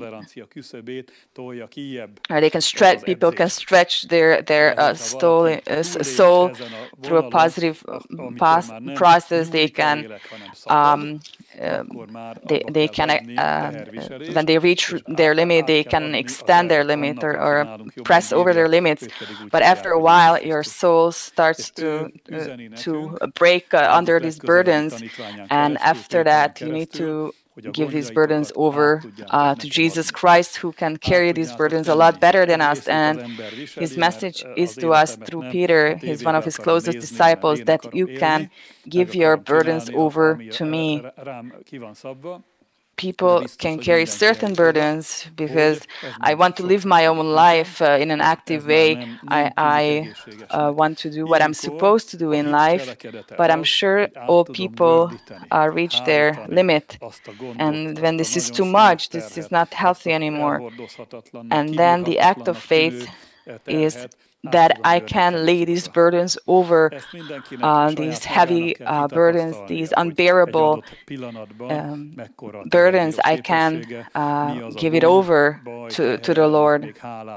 where people can stretch their soul through a positive process. They can when they reach their limit, they can extend their limit or press over their limits. But after a while, your soul starts to break under these burdens, and after that, you need to give these burdens over to Jesus Christ, who can carry these burdens a lot better than us. And His message is to us through Peter. He's one of His closest disciples, that you can give your burdens over to me. people can carry certain burdens because I want to live my own life in an active way. I want to do what I'm supposed to do in life, but I'm sure all people reach their limit. And when this is too much, this is not healthy anymore. And then the act of faith is that I can lay these burdens over, these heavy burdens, these unbearable burdens. I can give it over to the Lord.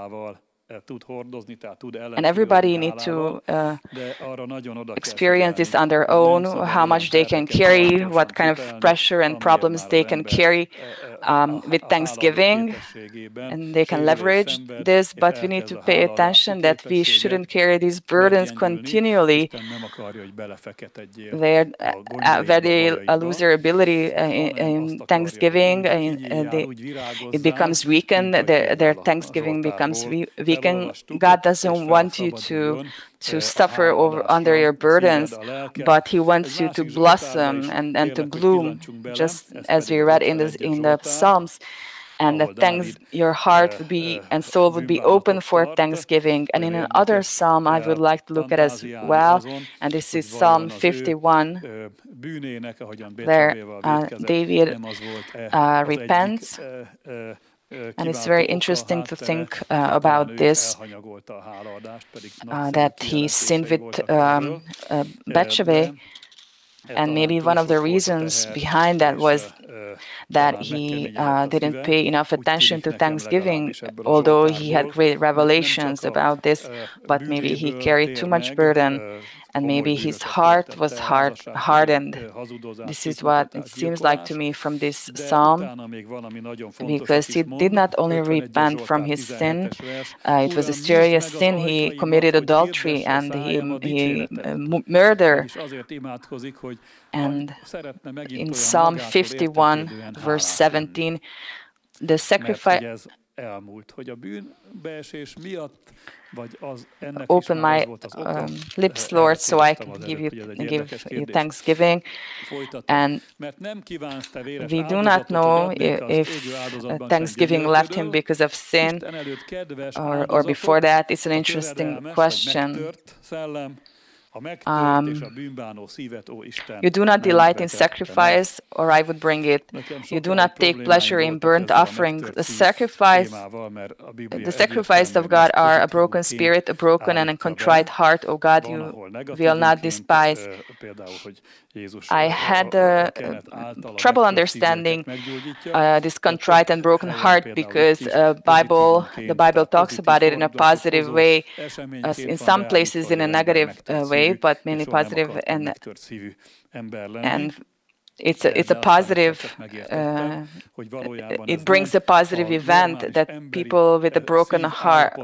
And everybody needs to experience this on their own, how much they can carry, what kind of pressure and problems they can carry with thanksgiving, and they can leverage this, but we need to pay attention that we shouldn't carry these burdens continually where they lose their ability in thanksgiving, it becomes weakened, their thanksgiving becomes weakened. God doesn't want you to suffer under your burdens, but He wants you to blossom and to bloom, just as we read in the Psalms. And that your heart would be and soul would be open for thanksgiving. And in another psalm I would like to look at as well, and this is Psalm 51, where David repents. And it's very interesting to think about this, that he sinned with Bathsheba. And maybe one of the reasons behind that was that he didn't pay enough attention to Thanksgiving, although he had great revelations about this, but maybe he carried too much burden, and maybe his heart was hardened. This is what it seems like to me from this psalm, because he did not only repent from his sin, it was a serious sin. He committed adultery and he murdered. And in Psalm 51, verse 17, the sacrifice... Open my lips, Lord, so I can give you thanksgiving. And we do not know if Thanksgiving left him because of sin or before that. It's an interesting question. You do not delight in sacrifice, or I would bring it. You do not take pleasure in burnt offerings. The sacrifice of God are a broken spirit, a broken and a contrite heart. O God, you will not despise. I had trouble understanding this contrite and broken heart, because the Bible talks about it in a positive way, in some places in a negative way, but mainly positive, and it's a positive. It brings a positive event that people with a broken heart,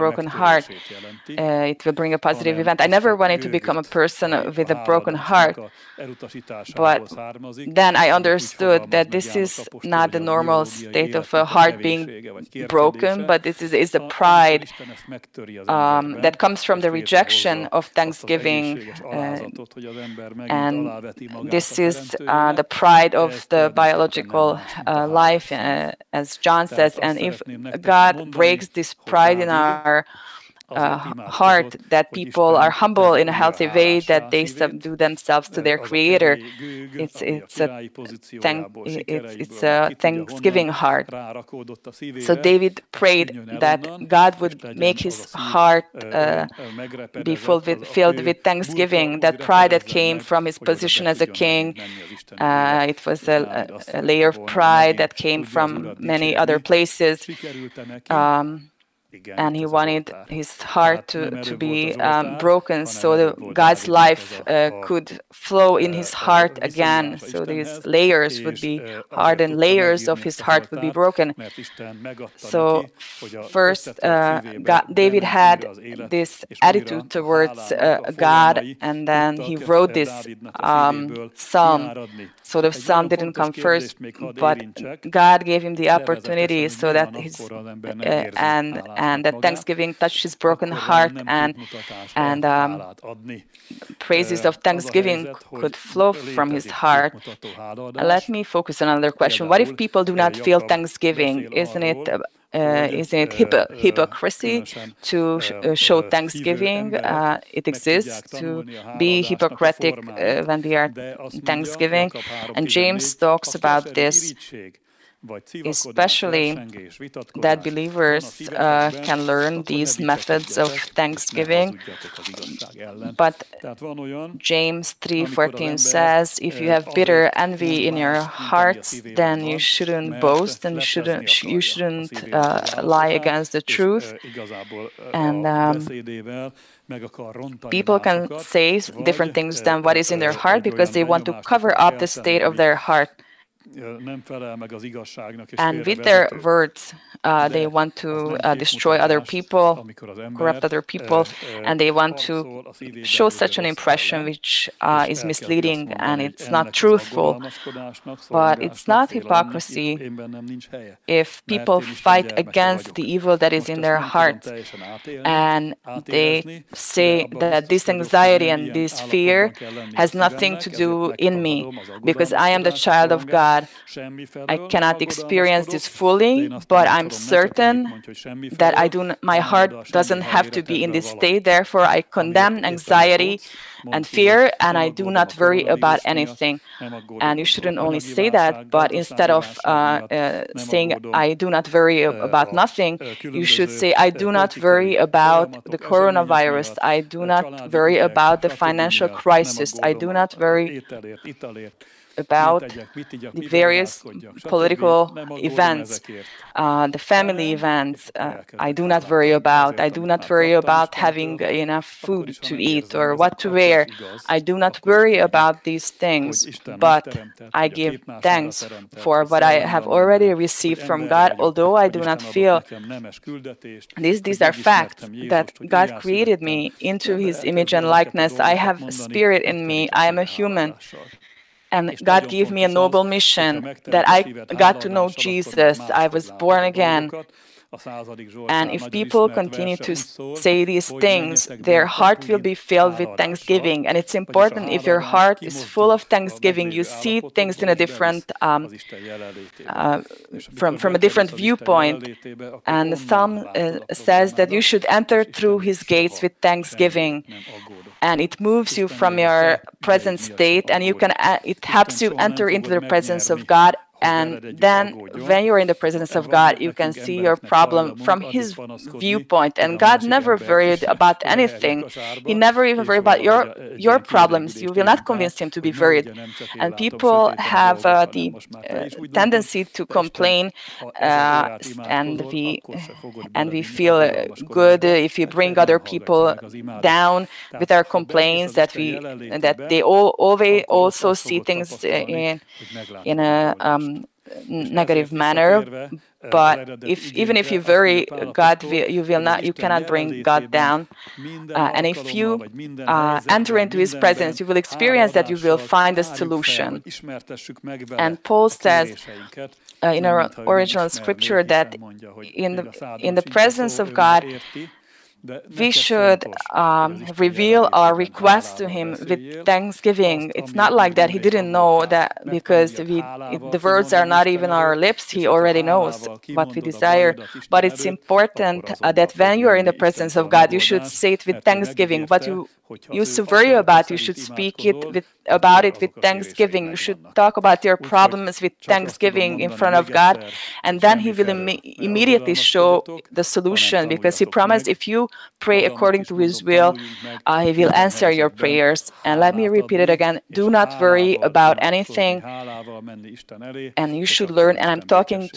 it will bring a positive event. I never wanted to become a person with a broken heart, but then I understood that this is not the normal state of a heart being broken, but this is a pride that comes from the rejection of thanksgiving, and this is the pride of the biological life, as John says. And if God breaks this pride in our heart, that people are humble in a healthy way, that they subdue themselves to their Creator, it's a thanksgiving heart. So David prayed that God would make his heart be filled with thanksgiving, that pride that came from his position as a king. It was a layer of pride that came from many other places. And he wanted his heart to be broken, so God's life could flow in his heart again. So these layers would be hardened, layers of his heart would be broken. So first, David had this attitude towards God, and then he wrote this psalm. So the psalm didn't come first, but God gave him the opportunity so that and that thanksgiving touched his broken heart, and praises of thanksgiving could flow from his heart. Let me focus on another question. What if people do not feel thanksgiving? Isn't it hypocrisy to show thanksgiving? It exists to be hypocritic when we are thanksgiving, and James talks about this, especially that believers can learn these methods of thanksgiving. But James 3:14 says, if you have bitter envy in your hearts, then you shouldn't boast, and you shouldn't lie against the truth. And people can say different things than what is in their heart because they want to cover up the state of their heart. And with their words, they want to destroy other people, corrupt other people, and they want to show such an impression which is misleading and it's not truthful. But it's not hypocrisy if people fight against the evil that is in their heart, and they say that this anxiety and this fear has nothing to do in me because I am the child of God. I cannot experience this fully, but I'm certain that my heart doesn't have to be in this state. Therefore, I condemn anxiety and fear, and I do not worry about anything. And you shouldn't only say that, but instead of saying I do not worry about nothing, you should say I do not worry about the coronavirus. I do not worry about the financial crisis. I do not worry about the various political events, the family events. I do not worry about. I do not worry about having enough food to eat or what to wear. I do not worry about these things, but I give thanks for what I have already received from God, although I do not feel. These are facts that God created me into His image and likeness. I have a spirit in me. I am a human. And God gave me a noble mission that I got to know Jesus. I was born again. And if people continue to say these things, their heart will be filled with thanksgiving. And it's important, if your heart is full of thanksgiving, you see things in a different, from a different viewpoint. And the Psalm says that you should enter through His gates with thanksgiving. And it moves you from your present state, and it helps you enter into the presence of God. And then when you're in the presence of God, you can see your problem from His viewpoint. And God never worried about anything. He never even worried about your problems. You will not convince Him to be worried. And people have the tendency to complain, and we feel good if we bring other people down with our complaints, that they always also see things in a negative manner. But even if you worry, you cannot bring God down. And if you enter into His presence, you will experience that you will find a solution. And Paul says in our original scripture that in the presence of God, we should reveal our requests to Him with thanksgiving. It's not like that He didn't know that, because the words are not even on our lips. He already knows what we desire. But it's important that when you are in the presence of God, you should say it with thanksgiving. What you used to worry about, you should speak about it with thanksgiving. You should talk about your problems with thanksgiving in front of God, and then He will immediately show the solution, because He promised if you pray according to His will, He will answer your prayers. And let me repeat it again: do not worry about anything, and you should learn. And I'm talking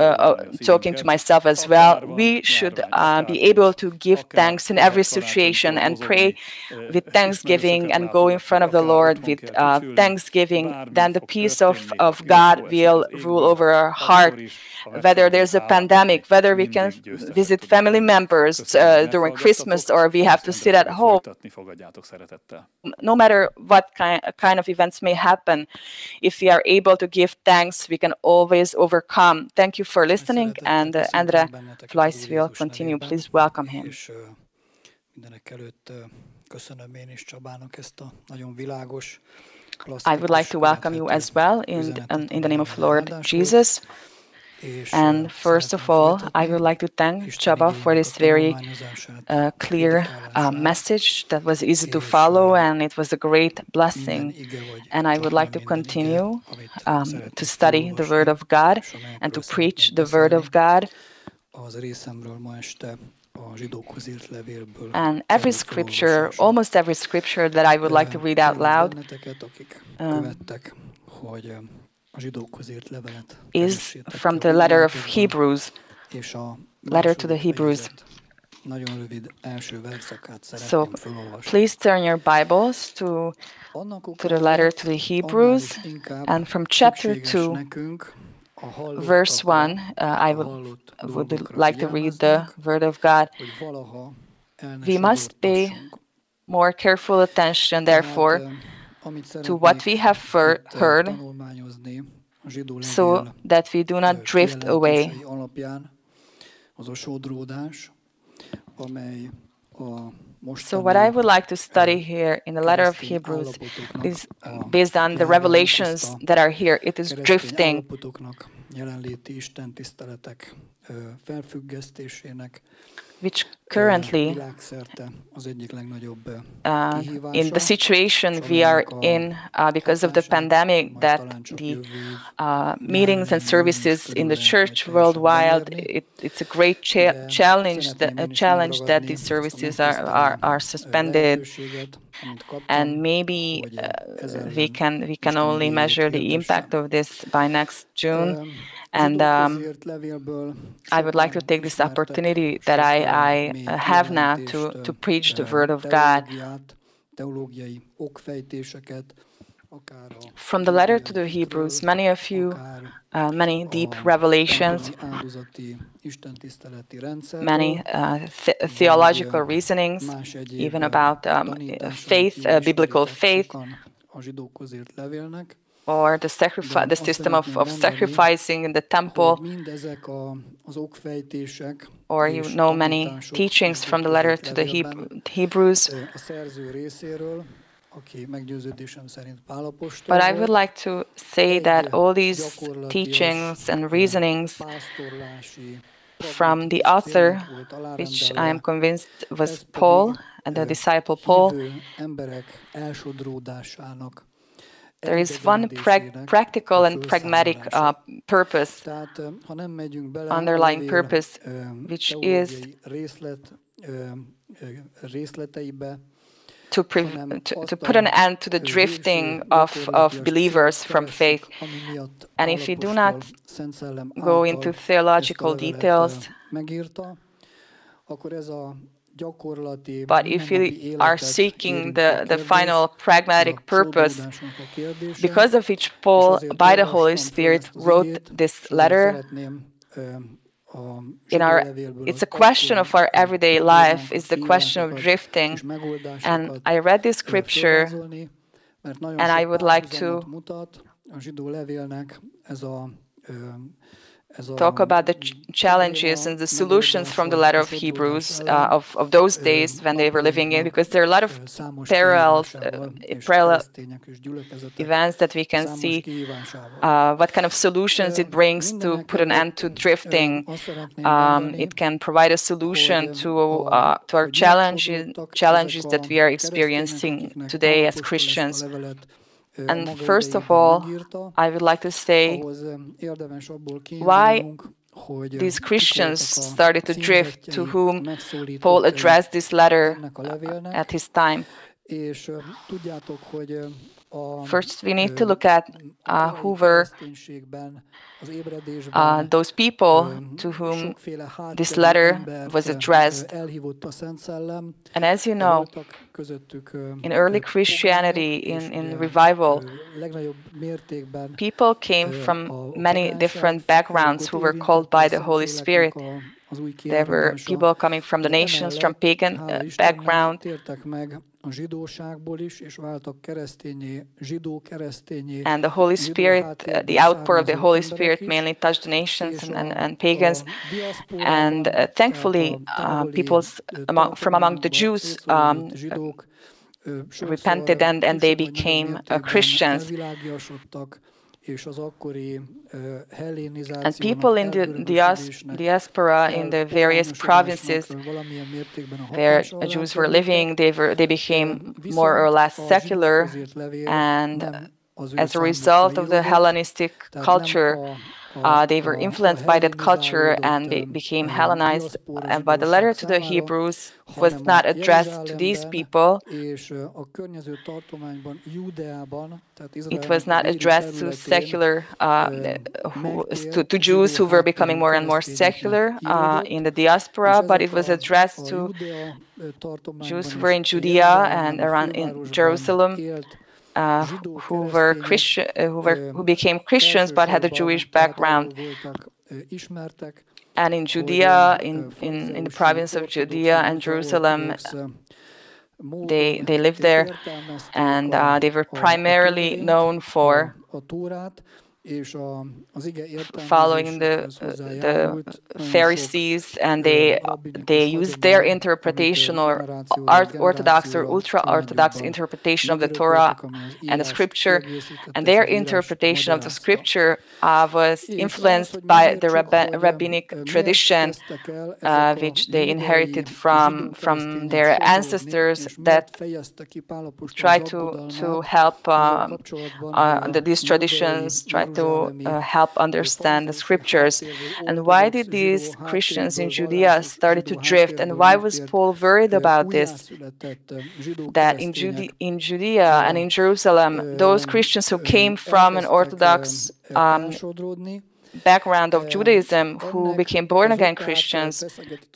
to myself as well. We should be able to give thanks in every situation and pray with thanksgiving and go in front of the Lord with thanksgiving. Then the peace of God will rule over our heart. Whether there's a pandemic, whether we can visit family members during Christmas or we have to sit at home, no matter what kind of events may happen, if we are able to give thanks, we can always overcome. Thank you for listening, and Endre Flois will continue. Please welcome him. I would like to welcome you as well in the name of Lord Jesus. And first of all, I would like to thank Csaba for this very clear message that was easy to follow, and it was a great blessing. And I would like to continue to study the Word of God and to preach the Word of God. And every scripture, almost every scripture that I would like to read out loud is from the letter of Hebrews, letter to the Hebrews. So please turn your Bibles to the letter to the Hebrews, and from chapter 2, verse 1, I would like to read the Word of God. We must pay more careful attention, therefore, to what we have heard, so that we do not drift away. So what I would like to study here in the letter of Hebrews is based on the revelations that are here. It is drifting. Which currently, in the situation we are in because of the pandemic, that the meetings and services in the church worldwide, it's a great challenge that these services are suspended. And maybe we can only measure the impact of this by next June. And I would like to take this opportunity that I have now to preach the Word of God. From the letter to the Hebrews, many of you, many deep revelations, many theological reasonings, even about faith, biblical faith, or the system of sacrificing in the temple, or you know many teachings from the letter to the Hebrews. But I would like to say that all these teachings and reasonings from the author, which I am convinced was Paul, and the disciple Paul, there is one practical and pragmatic purpose, underlying purpose, which is to put an end to the drifting of believers from faith. And if we do not go into theological details, but if we are seeking the final pragmatic purpose, because of which Paul, by the Holy Spirit, wrote this letter, it's a question of our everyday life. It's the question of drifting. And I read this scripture, and I would like to talk about the challenges and the solutions from the letter of Hebrews of those days when they were living in, because there are a lot of parallel events that we can see, what kind of solutions it brings to put an end to drifting. It can provide a solution to our challenges that we are experiencing today as Christians. And first of all, I would like to say why these Christians started to drift, to whom Paul addressed this letter at his time. First, we need to look at who were those people to whom this letter was addressed. And as you know, in early Christianity, in revival, people came from many different backgrounds who were called by the Holy Spirit. There were people coming from the nations, from pagan background. And the Holy Spirit, the outpour of the Holy Spirit mainly touched the nations and pagans. And thankfully, people from among the Jews repented and they became Christians. And people in the diaspora in the various provinces where Jews were living, they became more or less secular, and as a result of the Hellenistic culture, they were influenced by that culture and they became Hellenized. But the letter to the Hebrews was not addressed to these people. It was not addressed to secular, to Jews who were becoming more and more secular in the diaspora, but it was addressed to Jews who were in Judea and around in Jerusalem. Who became Christians but had a Jewish background. And in Judea, in the province of Judea and Jerusalem, they lived there, and they were primarily known for following the Pharisees, and they used their interpretation or orthodox or ultra-orthodox interpretation of the Torah and the Scripture, and their interpretation of the Scripture was influenced by the rabbinic tradition, which they inherited from their ancestors that tried to help these traditions, to help understand the Scriptures. And why did these Christians in Judea started to drift, and why was Paul worried about this? That in Judea and in Jerusalem, those Christians who came from an Orthodox background of Judaism, who became born-again Christians,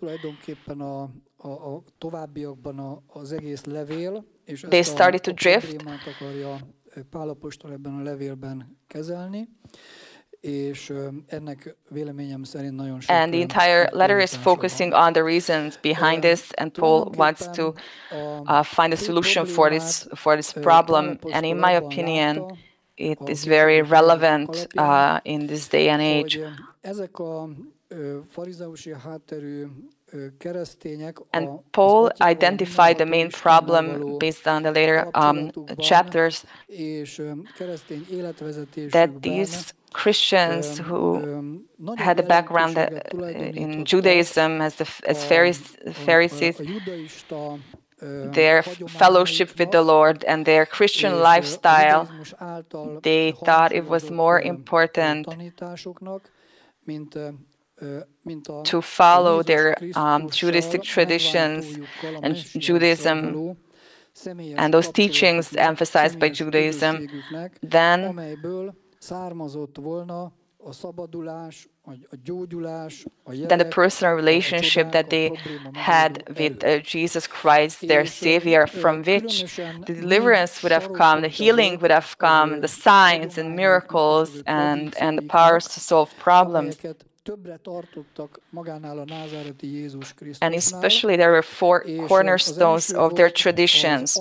they started to drift. And the entire letter is focusing on the reasons behind this, and Paul wants to find a solution for this problem. And in my opinion, it is very relevant in this day and age. And Paul identified the main problem based on the later chapters, that these Christians who had a background in Judaism as Pharisees, their fellowship with the Lord and their Christian lifestyle, they thought it was more important to follow their Judaistic traditions and Judaism and those teachings emphasized by Judaism than the personal relationship that they had with Jesus Christ, their Savior, from which the deliverance would have come, the healing would have come, the signs and miracles and the powers to solve problems. And especially there were four cornerstones of their traditions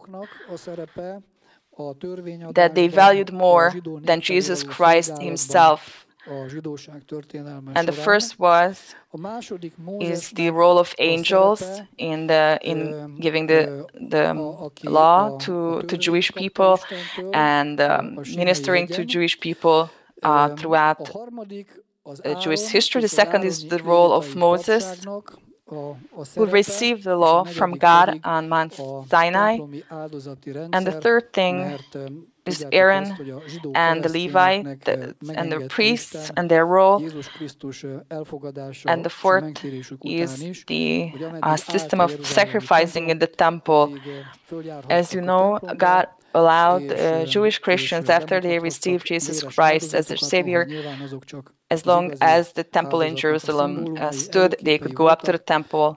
that they valued more than Jesus Christ himself. And the first is the role of angels in giving the law to Jewish people and ministering to Jewish people throughout Jewish history. The second is the role of Moses, who received the law from God on Mount Sinai. And the third thing is Aaron and the Levite and the priests and their role. And the fourth is the system of sacrificing in the temple. As you know, God allowed Jewish Christians, after they received Jesus Christ as their Savior, as long as the temple in Jerusalem stood, they could go up to the temple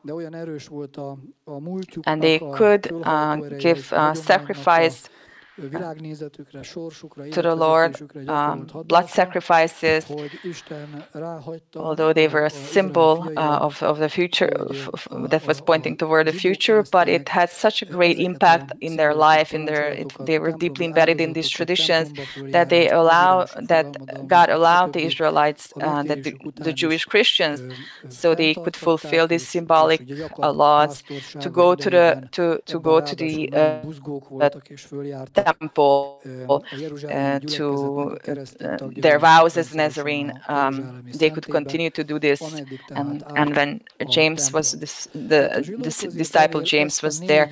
and they could give sacrifice to the Lord, blood sacrifices, although they were a symbol of the future, that was pointing toward the future, but it had such a great impact in their life, they were deeply embedded in these traditions that God allowed the Israelites, the Jewish Christians, so they could fulfill these symbolic laws to go to the temple to their vows as Nazarene. They could continue to do this, and when James was the disciple James was there,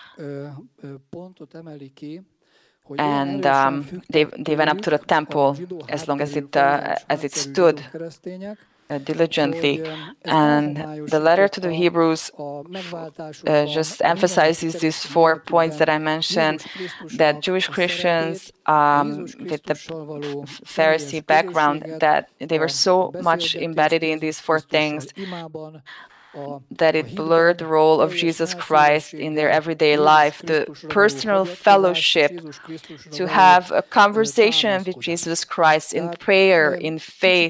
and they went up to the temple as long as it stood diligently. And the letter to the Hebrews just emphasizes these 4 points that I mentioned, that Jewish Christians with the Pharisee background, that they were so much embedded in these 4 things that it blurred the role of Jesus Christ in their everyday life, the personal fellowship, to have a conversation with Jesus Christ in prayer, in faith,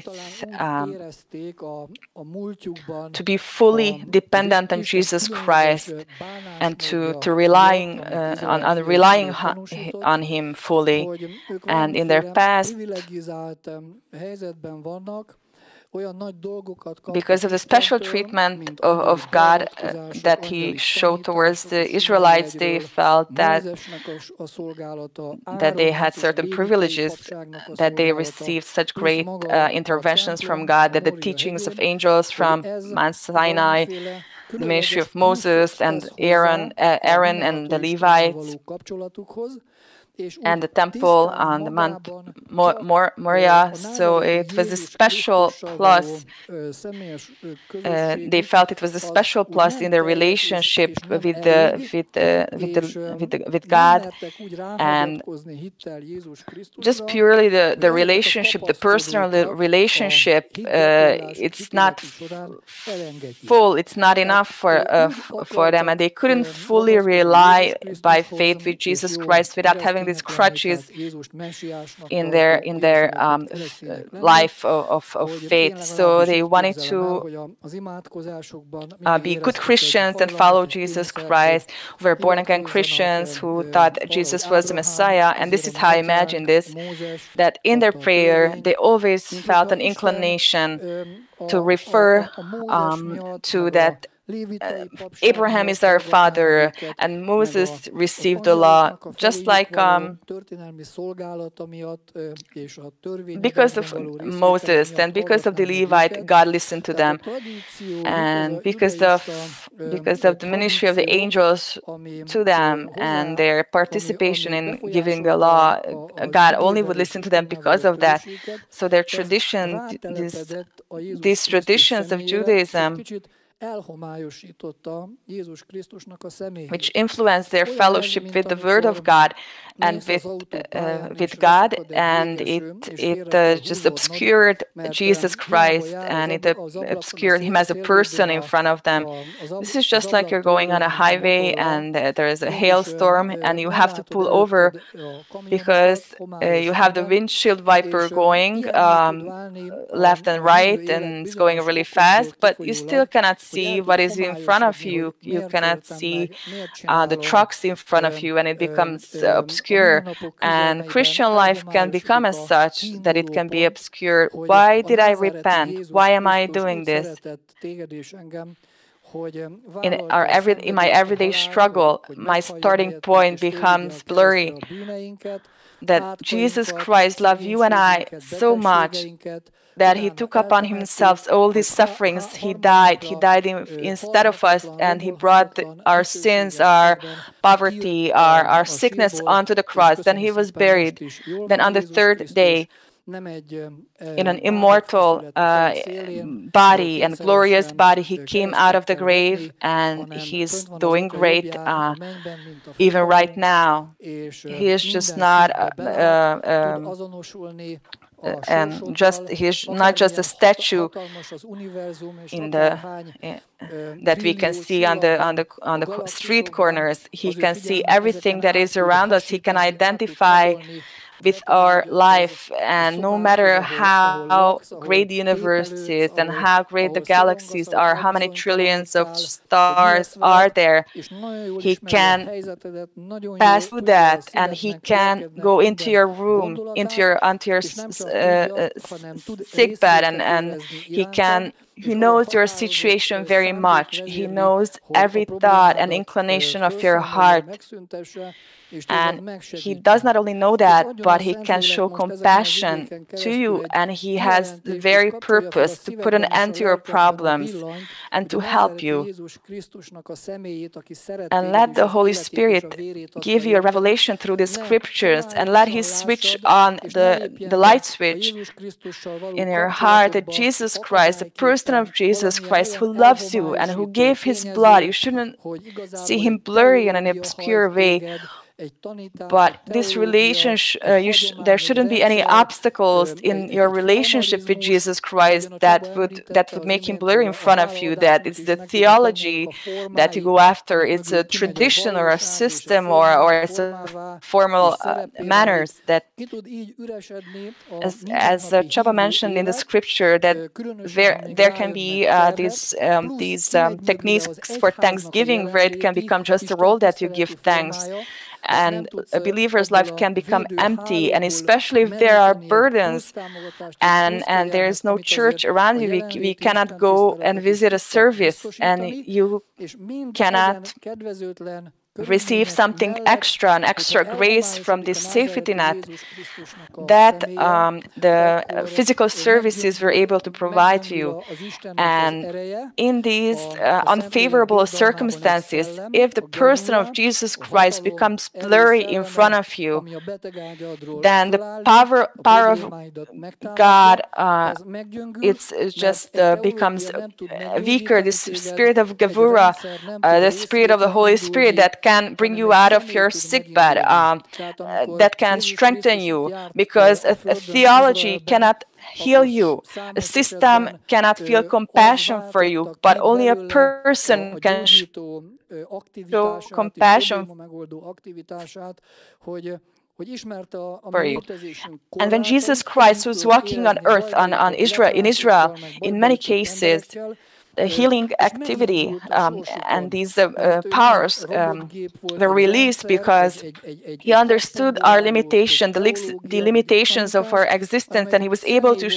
to be fully dependent on Jesus Christ, and to relying on Him fully. And in their past, because of the special treatment of God that He showed towards the Israelites, they felt that they had certain privileges, that they received such great interventions from God, that the teachings of angels from Mount Sinai, the ministry of Moses and Aaron and the Levites, and the temple on the Mount Moriah. So it was a special plus. They felt it was a special plus in their relationship with God, and just purely the relationship, the personal relationship. It's not full. It's not enough for them, and they couldn't fully rely by faith with Jesus Christ without having these crutches in their life of faith. So they wanted to be good Christians and follow Jesus Christ, who were born-again Christians who thought Jesus was the Messiah. And this is how I imagine this, that in their prayer they always felt an inclination to refer to that Abraham is our father, and Moses received the law, just like because of Moses and because of the Levite, God listened to them, and because of the ministry of the angels to them and their participation in giving the law, God only would listen to them because of that. So their tradition, these traditions of Judaism, which influenced their fellowship with the Word of God and with God, and it just obscured Jesus Christ, and it obscured Him as a person in front of them. This is just like you're going on a highway and there is a hailstorm and you have to pull over because you have the windshield wiper going left and right, and it's going really fast, but you still cannot see what is in front of you. You cannot see the trucks in front of you, and it becomes obscure. And Christian life can become as such, that it can be obscure. Why did I repent? Why am I doing this? in my everyday struggle, my starting point becomes blurry. That Jesus Christ loved you and I so much that he took upon himself all these sufferings. He died instead of us, and he brought our sins, our poverty, our sickness onto the cross. Then he was buried. Then on the third day, in an immortal body and glorious body, he came out of the grave, and he's doing great even right now. He is just not he's not just a statue in that we can see on the street corners. He can see everything that is around us. He can identify with our life, and no matter how great the universe is and how great the galaxies are, how many trillions of stars are there, he can pass through that, and he can go into your room, onto your sick bed, and he knows your situation very much. He knows every thought and inclination of your heart. And he does not only know that, but he can show compassion to you, and he has the very purpose to put an end to your problems and to help you. And let the Holy Spirit give you a revelation through the scriptures, and let he switch on the light switch in your heart that Jesus Christ, the person of Jesus Christ, who loves you and who gave his blood. You shouldn't see him blurry in an obscure way. But this relationship, there shouldn't be any obstacles in your relationship with Jesus Christ that would make him blurry in front of you. That it's the theology that you go after. It's a tradition or a system or it's a formal manners that, as Csaba mentioned in the scripture, that there can be these techniques for thanksgiving where it can become just a role that you give thanks. And a believer's life can become empty, and especially if there are burdens and there is no church around you, we cannot go and visit a service, and you cannot receive something extra, an extra grace from this safety net that the physical services were able to provide to you. And in these unfavorable circumstances, if the person of Jesus Christ becomes blurry in front of you, then the power of God it's just becomes weaker. This spirit of Gevura, the spirit of the Holy Spirit that can bring you out of your sickbed, that can strengthen you, because a theology cannot heal you. A system cannot feel compassion for you, but only a person can show compassion for you. And when Jesus Christ was walking on earth, in Israel, in many cases, healing activity and these powers were released because he understood our limitation, the limitations of our existence, and he was able to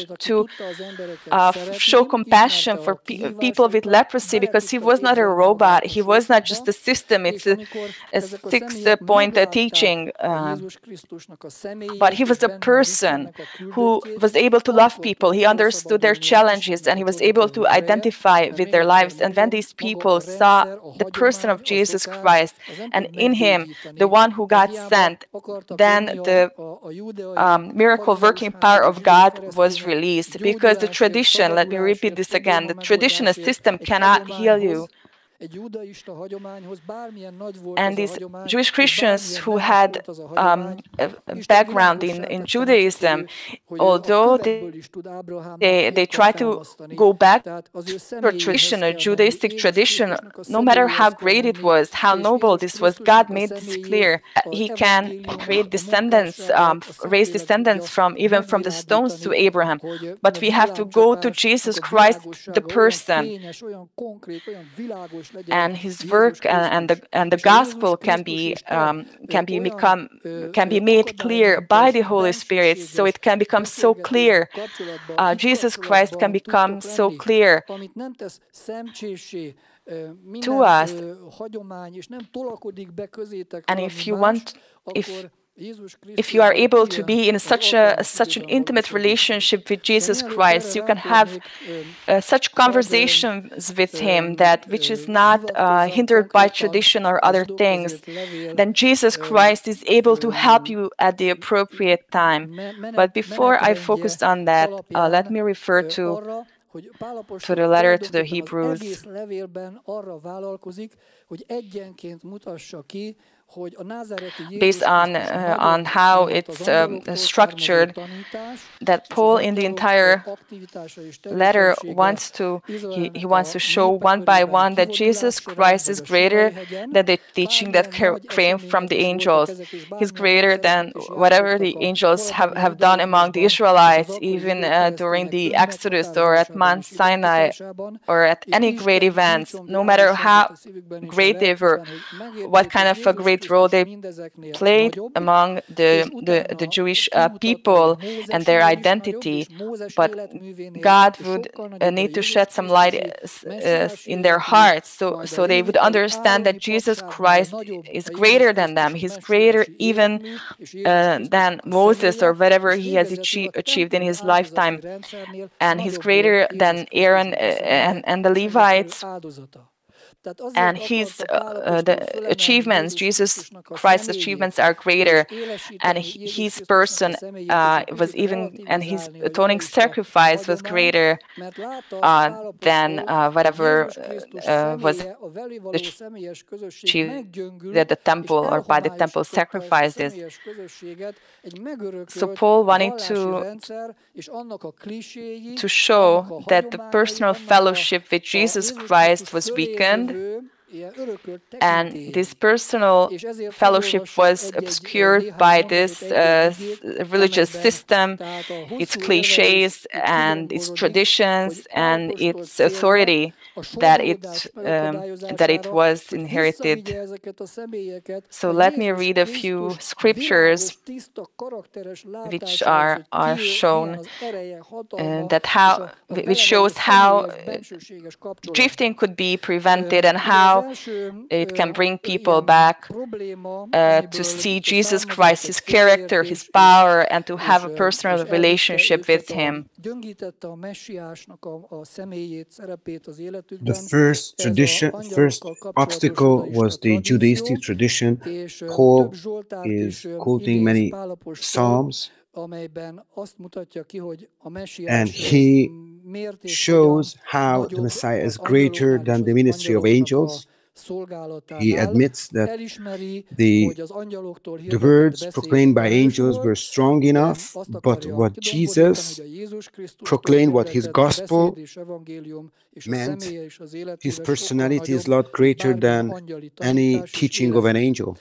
show compassion for people with leprosy, because he was not a robot, he was not just a system. It's a 6-point teaching, but he was a person who was able to love people. He understood their challenges, and he was able to identify with their lives. And when these people saw the person of Jesus Christ, and in him, the one who God sent, then the miracle working power of God was released. Because the tradition, let me repeat this again, the traditional system cannot heal you. And these Jewish Christians who had a background in Judaism, although they try to go back to a tradition, a Judaistic tradition, no matter how great it was, how noble this was, God made this clear. He can create descendants, raise descendants even from the stones to Abraham. But we have to go to Jesus Christ, the person. and his work and the gospel can be made clear by the Holy Spirit, so it can become so clear. Jesus Christ can become so clear to us. And if you are able to be in such an intimate relationship with Jesus Christ, you can have such conversations with Him which is not hindered by tradition or other things. Then Jesus Christ is able to help you at the appropriate time. But before I focused on that, let me refer to the letter to the Hebrews. Based on how it's structured, that Paul in the entire letter wants to show one by one that Jesus Christ is greater than the teaching that came from the angels. He's greater than whatever the angels have done among the Israelites, even during the Exodus or at Mount Sinai or at any great events, no matter how great they were, what kind of a great role they played among the Jewish people and their identity. But God would need to shed some light in their hearts, so they would understand that Jesus Christ is greater than them. He's greater even than Moses or whatever he has achieved in his lifetime, and he's greater than Aaron and the Levites. And the achievements, Jesus Christ's achievements, are greater, and his person was even, and his atoning sacrifice was greater than whatever was achieved at the temple or by the temple sacrifices. So Paul wanted to show that the personal fellowship with Jesus Christ was weakened, and this personal fellowship was obscured by this religious system, its cliches and its traditions and its authority that it was inherited. So let me read a few scriptures which are shown which shows how drifting could be prevented and how it can bring people back to see Jesus Christ, His character, His power, and to have a personal relationship with Him. The first obstacle was the Judaistic tradition. Paul is quoting many Psalms, and he shows how the Messiah is greater than the ministry of angels. He admits that the words proclaimed by angels were strong enough, but what Jesus proclaimed, what his gospel meant, his personality is a lot greater than any teaching of an angel.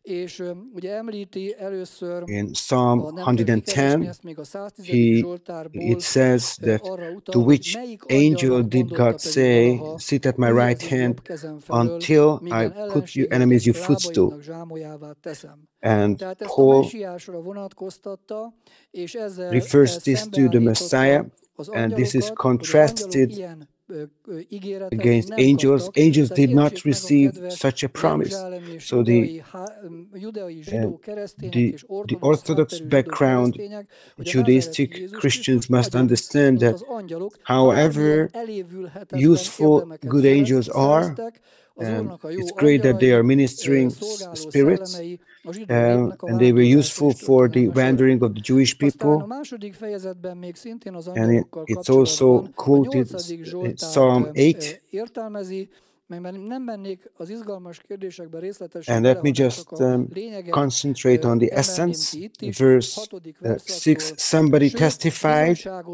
In Psalm 110, it says that, to which angel did God say, sit at my right hand until I put your enemies your footstool? And Paul refers this to the Messiah, and this is contrasted against angels. Angels did not receive such a promise. So the Orthodox background Judaistic Christians must understand that however useful good angels are, and it's great that they are ministering spirits, and they were useful for the wandering of the Jewish people. And it's also quoted in Psalm 8. And let me just concentrate on the essence. Verse 6, somebody testified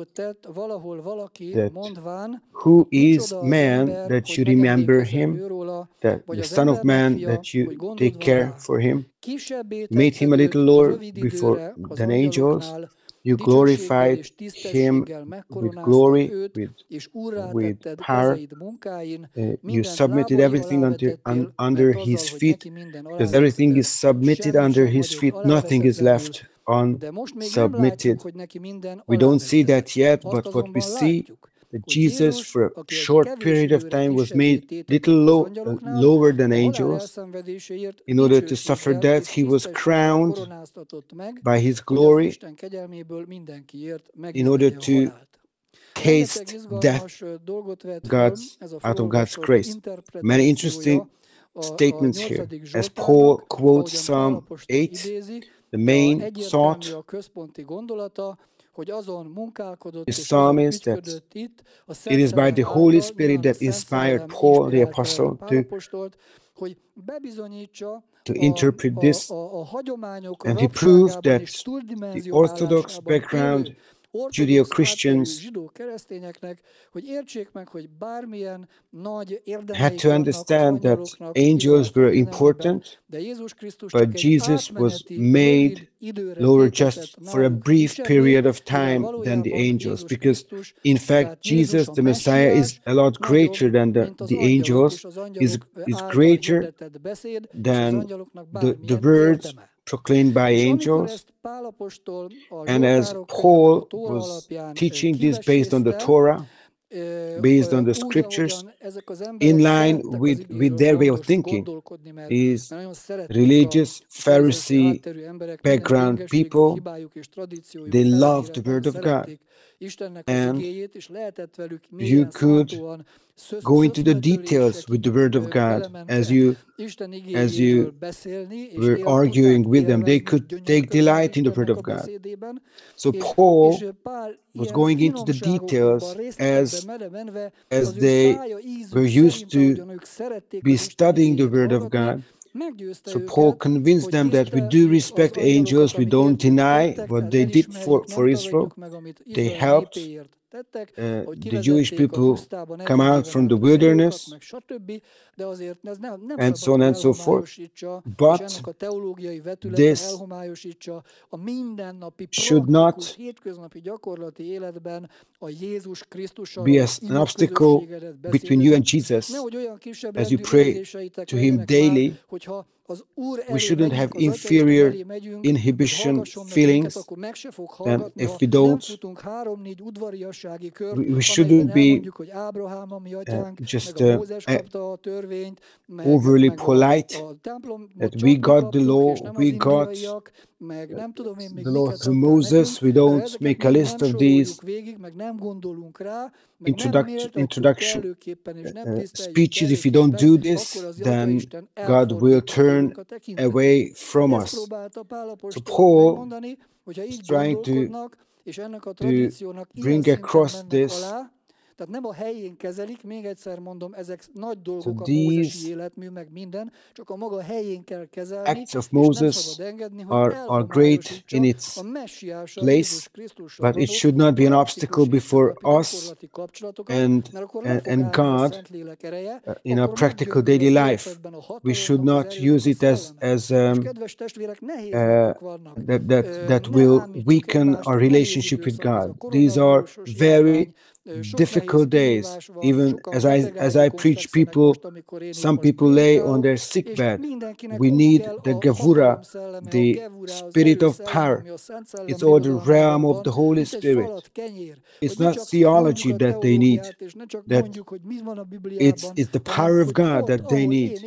that who is man that you remember him, that the Son of Man that you take care for him, made him a little lower than angels, You glorified him with glory, with power. You submitted everything under his feet. Because everything is submitted under his feet, nothing is left unsubmitted. We don't see that yet, but what we see, that Jesus for a short period of time was made little lower than angels. In order to suffer death, he was crowned by his glory in order to taste death out of God's grace. Many interesting statements here. As Paul quotes Psalm 8, the main thought the psalmist that it is by the Holy Spirit that inspired Paul the apostle to interpret this, and he proved that the Orthodox background Judeo-Christians had to understand that angels were important, but Jesus was made lower just for a brief period of time than the angels, because in fact Jesus, the Messiah, is a lot greater than the angels, is greater than the words proclaimed by angels. And as Paul was teaching this based on the Torah, based on the scriptures, in line with their way of thinking, is religious Pharisee background people. They love the word of God, and you could go into the details with the word of God as you were arguing with them. They could take delight in the word of God. So Paul was going into the details as they were used to be studying the word of God. So Paul convinced them that we do respect angels, we don't deny what they did for Israel. They helped the Jewish people come out from the wilderness, and so on and so forth. But this should not be an obstacle between you and Jesus as you pray to him daily. We shouldn't have inferior inhibition feelings, and if we don't, we shouldn't be just overly polite, that we got the law, we got the law through Moses, we don't make a list of these introduction speeches. If you don't do this, then God will turn away from us. So Paul is trying to bring across this. Tehát nem a helyén kezelik, még egyszer mondom, ezek nagy dolgok, a mózesi életmű, meg minden, csak a maga helyén kell kezelni, acts of Moses are great in its place, but it should not be an obstacle before us and God in our practical daily life. We should not use it as that will weaken our relationship with God. These are very difficult days. Even as I preach, some people lay on their sick bed. We need the Gevura, the spirit of power. It's all the realm of the Holy Spirit. It's not theology that they need. That it's the power of God that they need.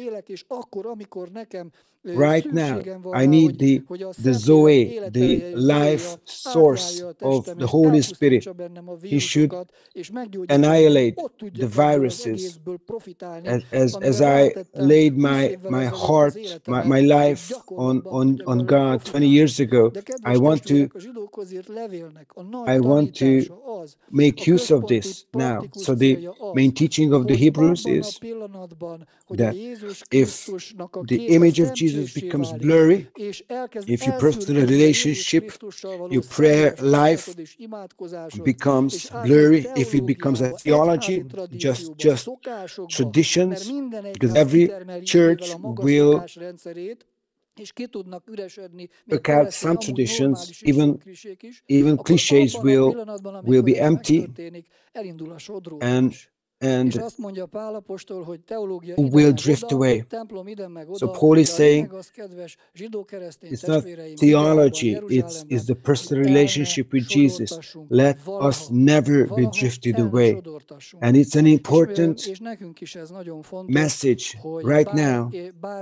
Right now, I need the Zoe, the life source of the Holy Spirit. He should annihilate the viruses. As I laid my heart, my life on God 20 years ago, I want to make use of this now. So the main teaching of the Hebrews is that if the image of Jesus becomes blurry, if your personal relationship, your prayer life becomes blurry, if it becomes a theology, just traditions, because every church will out some traditions, even cliches will be empty and will drift away. So Paul is saying it's not theology, it's the personal relationship with Jesus. Let us never be drifted away. And it's an important message right now.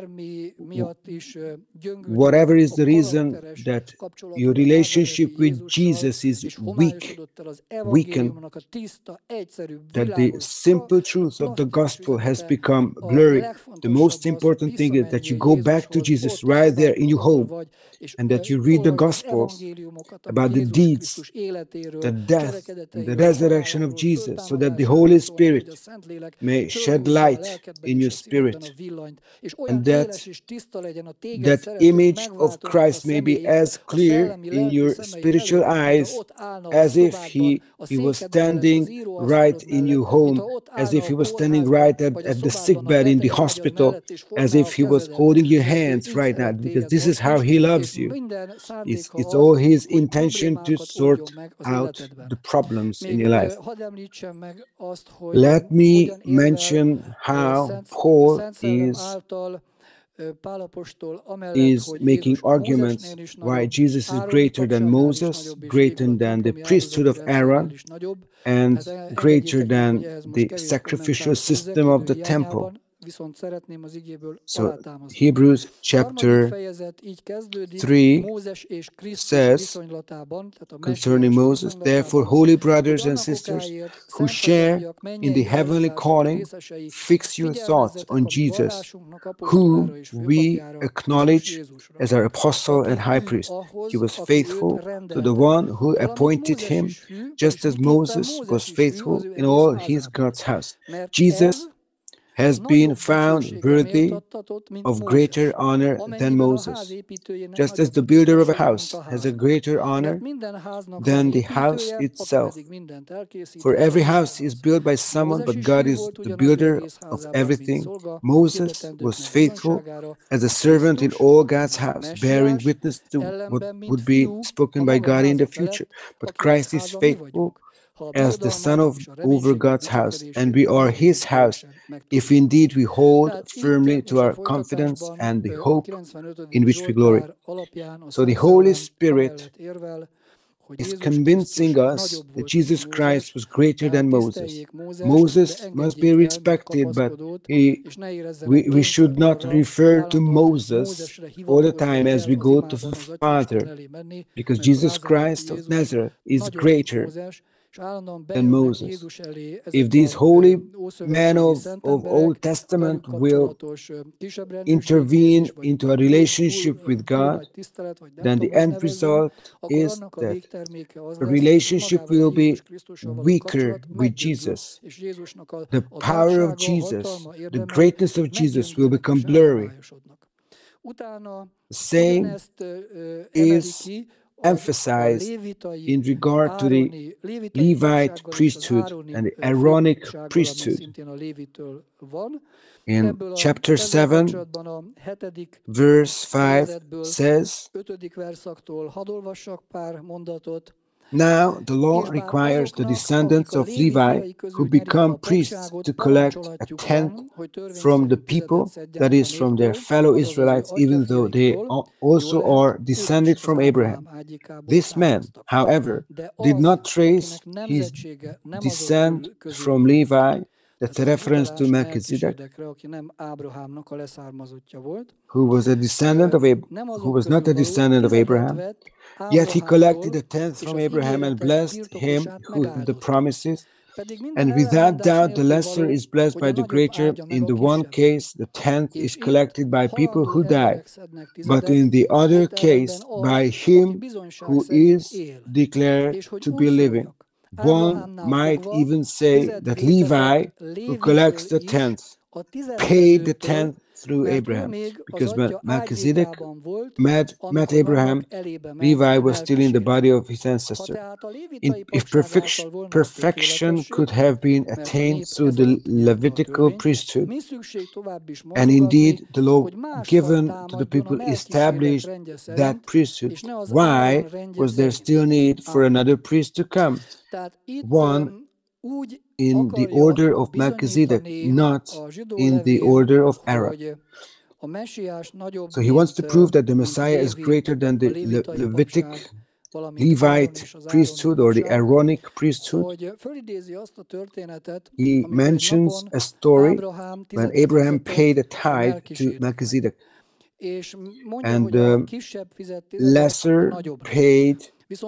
Whatever is the reason that your relationship with Jesus is weakened, that the simple truth of the gospel has become blurry. The most important thing is that you go back to Jesus right there in your home and that you read the gospels about the deeds, the death, the resurrection of Jesus, so that the Holy Spirit may shed light in your spirit, and that image of Christ may be as clear in your spiritual eyes as if he was standing right in your home, as if he was standing right at the sickbed in the hospital, as if he was holding your hands right now, because this is how he loves you. It's all his intention to sort out the problems in your life. Let me mention how Paul is making arguments why Jesus is greater than Moses, greater than the priesthood of Aaron, and greater than the sacrificial system of the temple. So Hebrews chapter 3 says concerning Moses, therefore, holy brothers and sisters who share in the heavenly calling, fix your thoughts on Jesus, whom we acknowledge as our apostle and high priest. He was faithful to the one who appointed him, just as Moses was faithful in all his God's house. Jesus has been found worthy of greater honor than Moses, just as the builder of a house has a greater honor than the house itself. For every house is built by someone, but God is the builder of everything. Moses was faithful as a servant in all God's house, bearing witness to what would be spoken by God in the future. But Christ is faithful as the Son over God's house, and we are his house, if indeed we hold firmly to our confidence and the hope in which we glory. So the Holy Spirit is convincing us that Jesus Christ was greater than Moses. Moses must be respected, but we should not refer to Moses all the time as we go to the Father, because Jesus Christ of Nazareth is greater than Moses. If these holy men of Old Testament will intervene into a relationship with God, then the end result is that the relationship will be weaker with Jesus. The power of Jesus, the greatness of Jesus will become blurry. The same is emphasized in regard to the Levite priesthood and the Aaronic priesthood. In chapter 7, verse 5 says, now the law requires the descendants of Levi who become priests to collect a tenth from the people, that is, from their fellow Israelites, even though they also are descended from Abraham. This man, however, did not trace his descent from Levi. That's a reference to Melchizedek, who was a descendant of who was not a descendant of Abraham. Yet he collected a tenth from Abraham and blessed him who had the promises. And without doubt, the lesser is blessed by the greater. In the one case, the tenth is collected by people who die, but in the other case, by him who is declared to be living. One might even say that Levi, who collects the tenth, paid the tenth through Abraham, because when Melchizedek met Abraham, Levi was still in the body of his ancestor. If perfection could have been attained through the Levitical priesthood, and indeed the law given to the people established that priesthood, why was there still need for another priest to come? One in the order of Melchizedek, not in the order of Aaron. So he wants to prove that the Messiah is greater than the Levitic, Levite priesthood or the Aaronic priesthood. He mentions a story when Abraham paid a tithe to Melchizedek, and the lesser paid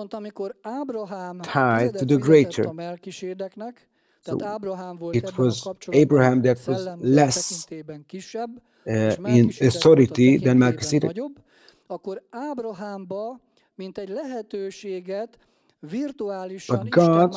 tithe to the greater. So it was Abraham that was less in authority than Melchizedek. But God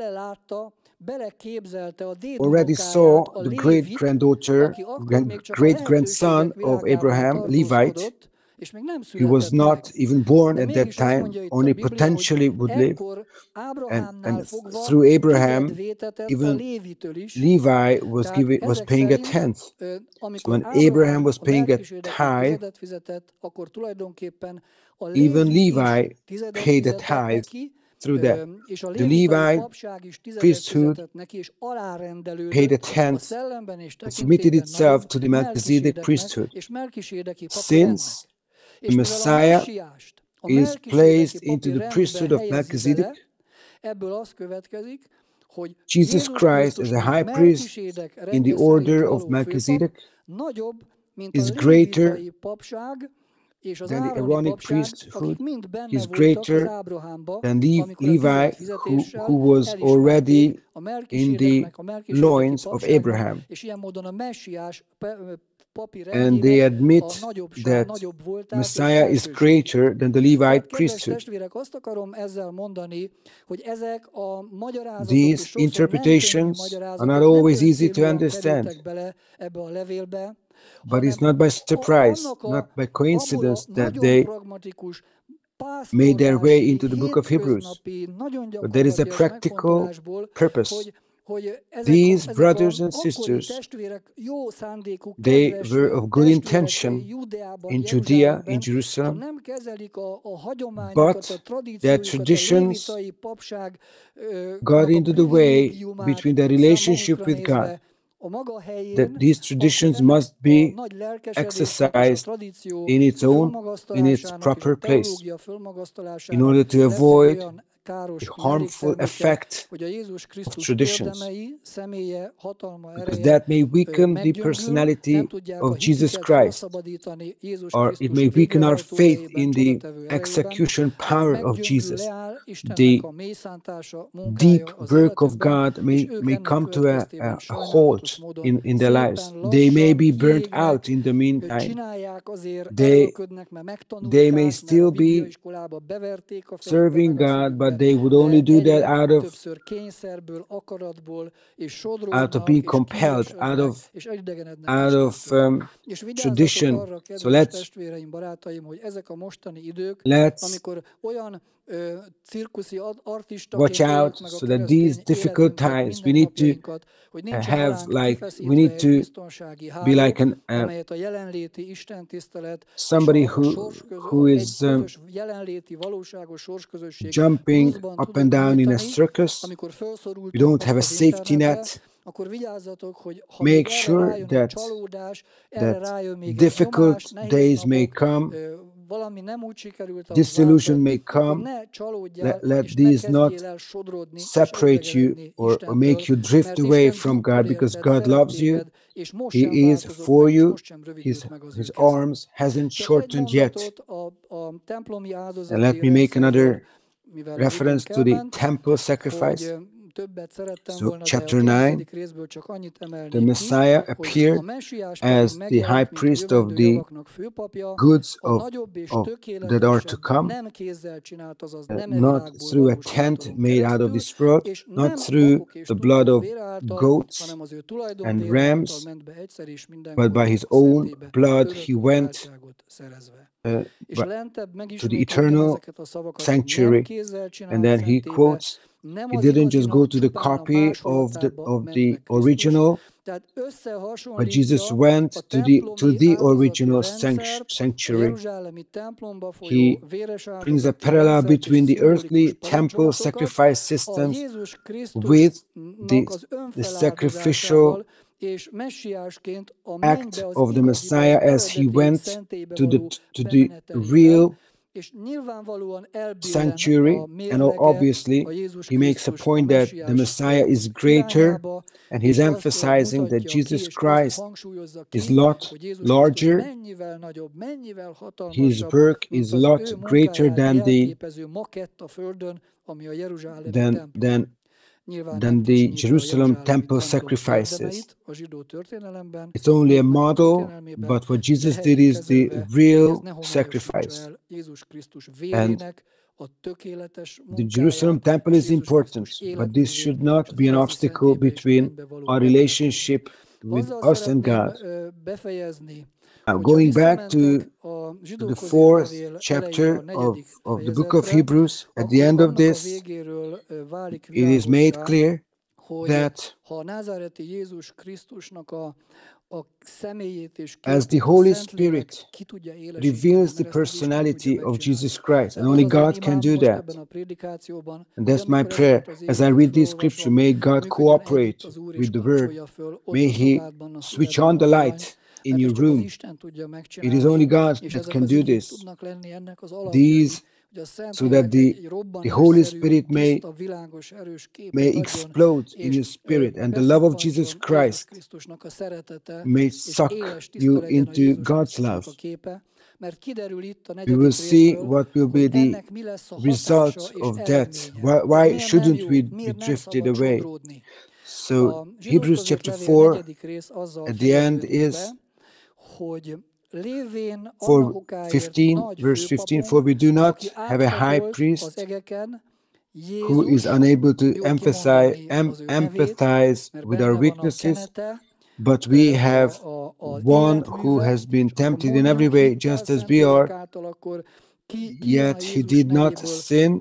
already saw the great-grandson of Abraham, Levite. He was not even born at that time, only potentially would live. And through Abraham, even Levi was paying a tenth. So when Abraham was paying a tithe, even Levi paid a tithe through that. The Levi priesthood paid a tenth and submitted itself to the Melchizedek priesthood. Since the Messiah is placed into the priesthood of Melchizedek, Jesus Christ as a high priest in the order of Melchizedek is greater than the Aaronic priesthood, is greater than Levi, who was already in the loins of Abraham. And they admit that Messiah is greater than the Levite priesthood. These interpretations are not always easy to understand, but it's not by surprise, not by coincidence that they made their way into the book of Hebrews. But there is a practical purpose. These brothers and sisters, they were of good intention in Judea, in Jerusalem, but their traditions got into the way between their relationship with God. That these traditions must be exercised in its proper place, in order to avoid the harmful effect of traditions, because that may weaken the personality of Jesus Christ, or it may weaken our faith in the execution power of Jesus. The deep work of God may come to a halt in their lives. They may be burnt out in the meantime. They may still be serving God, but they would only do that out of being compelled, out of tradition. So let's watch out, so that these difficult times we need to be like somebody who is jumping up and down in a circus. You don't have a safety net. Make sure that difficult days may come, disillusion may come. Let these not separate you or make you drift away from God, because God loves you. He is for you. His arms hasn't shortened yet. And let me make another reference to the temple sacrifice. So, chapter 9, the Messiah appeared as the high priest of the goods that are to come, not through a tent made out of this world, not through the blood of goats and rams, but by his own blood he went to the eternal sanctuary. And then he quotes, he didn't just go to the copy of the original, but Jesus went to the original sanctuary. He brings a parallel between the earthly temple sacrifice systems with the sacrificial act of the Messiah as he went to the real sanctuary. And obviously he makes a point that the Messiah is greater, and he's emphasizing that Jesus Christ is a lot larger. His work is a lot greater than the Jerusalem temple sacrifices. It's only a model, but what Jesus did is the real sacrifice. And the Jerusalem temple is important, but this should not be an obstacle between our relationship with us and God. Now, going back to the 4th chapter of the book of Hebrews, at the end of this, it is made clear that as the Holy Spirit reveals the personality of Jesus Christ, and only God can do that. And that's my prayer. As I read this scripture, may God cooperate with the Word. May He switch on the light in your room. It is only God that can do this. So that the Holy Spirit may explode in your spirit, and the love of Jesus Christ may suck you into God's love. We will see what will be the result of that. Why shouldn't we be drifted away? So Hebrews chapter 4 at the end is verse 15, for we do not have a high priest who is unable to empathize with our weaknesses, but we have one who has been tempted in every way, just as we are, yet he did not sin.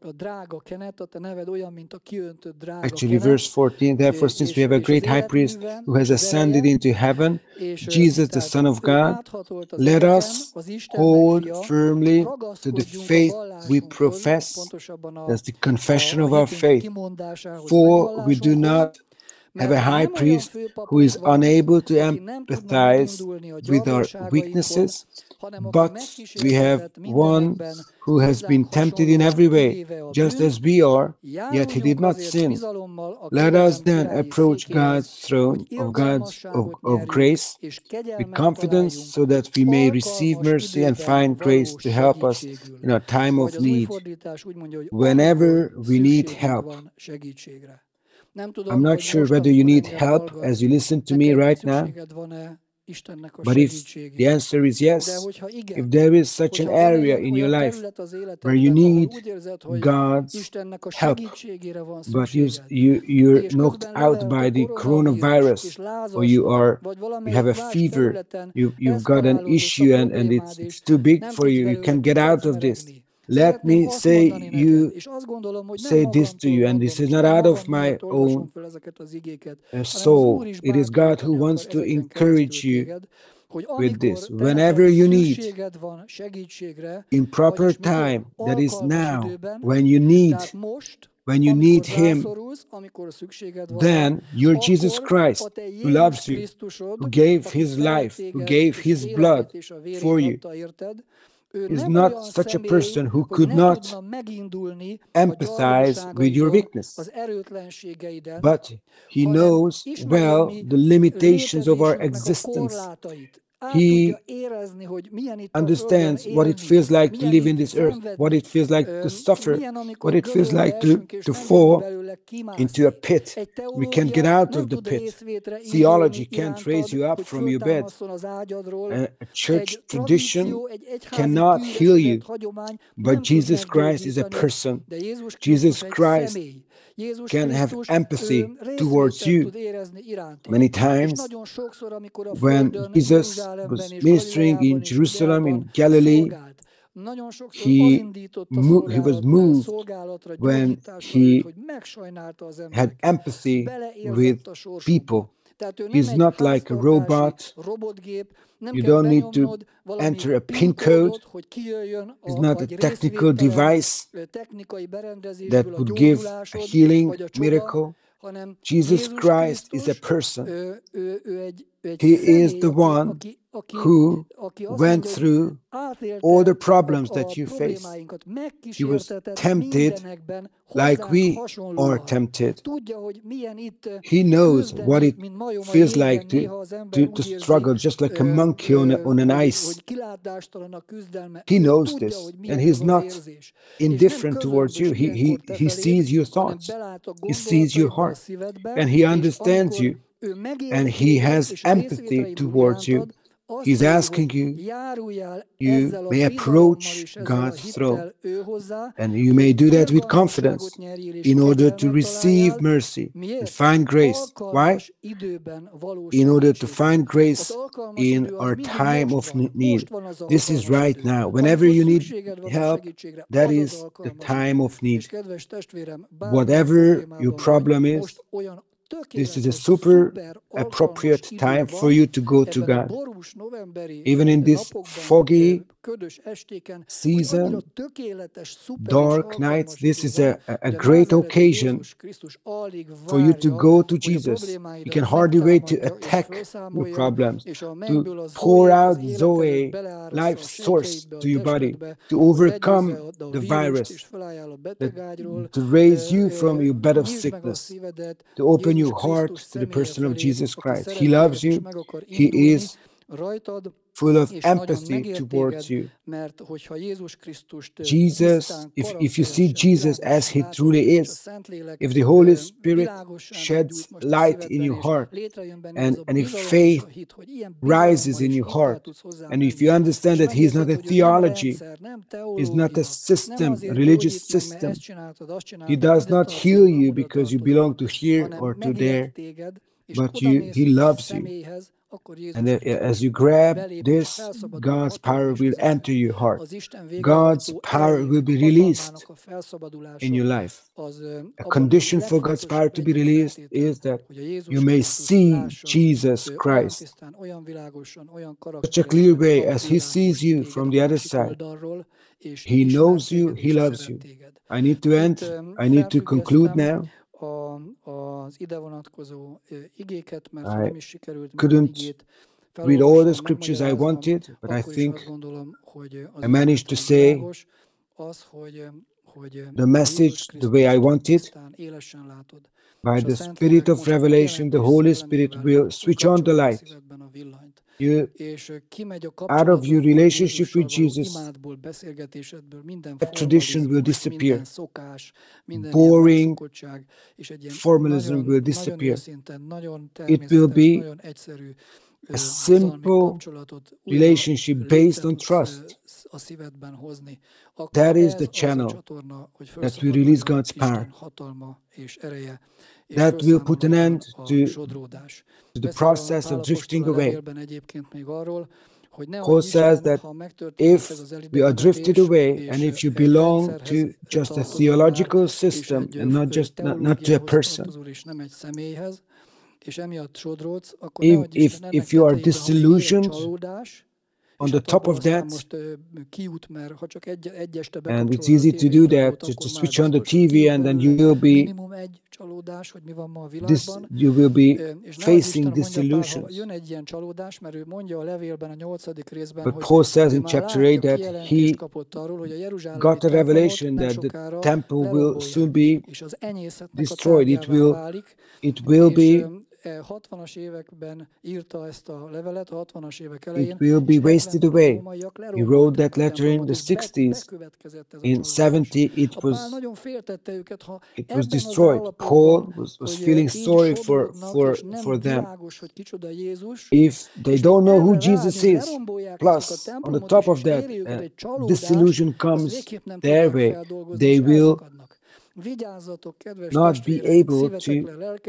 Actually, verse 14, therefore, since we have a great high priest who has ascended into heaven, Jesus, the Son of God, let us hold firmly to the faith we profess. That's the confession of our faith. For we do not have a high priest who is unable to empathize with our weaknesses, but we have one who has been tempted in every way, just as we are, yet he did not sin. Let us then approach God's throne of grace with confidence, so that we may receive mercy and find grace to help us in our time of need, whenever we need help. I'm not sure whether you need help as you listen to me right now, but if the answer is yes, if there is such an area in your life where you need God's help, but you're knocked out by the coronavirus, or you have a fever, you've got an issue and it's too big for you, you can't get out of this. Let me say this to you, and this is not out of my own soul. It is God who wants to encourage you with this. Whenever you need, in proper time, that is now, when you need Him, then your Jesus Christ, who loves you, who gave His life, who gave His blood for you, is not such a person who could not empathize with your weakness. But He knows well the limitations of our existence, He understands what it feels like to live in this earth, what it feels like to suffer, what it feels like to fall into a pit. We can't get out of the pit. Theology can't raise you up from your bed. A church tradition cannot heal you, but Jesus Christ is a person. Jesus Christ can have empathy towards you. Many times when Jesus was ministering in Jerusalem, in Galilee, he was moved when he had empathy with people. He's not like a robot. You don't need to enter a PIN code. It's not a technical device that would give a healing miracle. Jesus Christ is a person. He is the one who went through all the problems that you face. He was tempted like we are tempted. He knows what it feels like to struggle just like a monkey on an ice. He knows this, and he's not indifferent towards you. He sees your thoughts. He sees your heart, and he understands you, and he has empathy towards you. He's asking you may approach God's throne, and you may do that with confidence in order to receive mercy and find grace. Why? In order to find grace in our time of need. This is right now. Whenever you need help, that is the time of need. Whatever your problem is, this is a super appropriate time for you to go to God. Even in this foggy season, dark nights, this is a great occasion for you to go to Jesus. You can hardly wait to attack your problems, to pour out Zoe, life source, to your body, to overcome the virus, to raise you from your bed of sickness, to open your heart to the person of Jesus Christ. He loves you. He is full of empathy towards you. Jesus, if you see Jesus as he truly is, if the Holy Spirit sheds light in your heart, and if faith rises in your heart, and if you understand that he is not a theology, he is not a system, a religious system, he does not heal you because you belong to here or to there, but he loves you. And as you grab this, God's power will enter your heart. God's power will be released in your life. A condition for God's power to be released is that you may see Jesus Christ such a clear way as he sees you from the other side. He knows you, he loves you. I need to end. I need to conclude now. I couldn't read all the scriptures I wanted, but I think I managed to say the message the way I wanted. By the Spirit of revelation, the Holy Spirit will switch on the light. Out of your relationship with Jesus, that tradition will disappear. Boring formalism will disappear. It will be a simple relationship based on trust. That is the channel that will release God's power. That will put an end to the process of drifting away. Paul says that if we are drifted away, and if you belong to just a theological system and not to a person, if you are disillusioned, on the top of that, and it's easy to do that, to switch on the TV, and then you will be facing disillusions. But Paul says in chapter 8 that he got a revelation that the temple will soon be destroyed. It will be 60-as években írta ezt a levelet, a 60-as évek elején. It will be wasted away. He wrote that letter in the 60s. In 70 it was destroyed. Paul was feeling sorry for them. If they don't know who Jesus is, plus on the top of that, disillusion comes their way, they will not be able to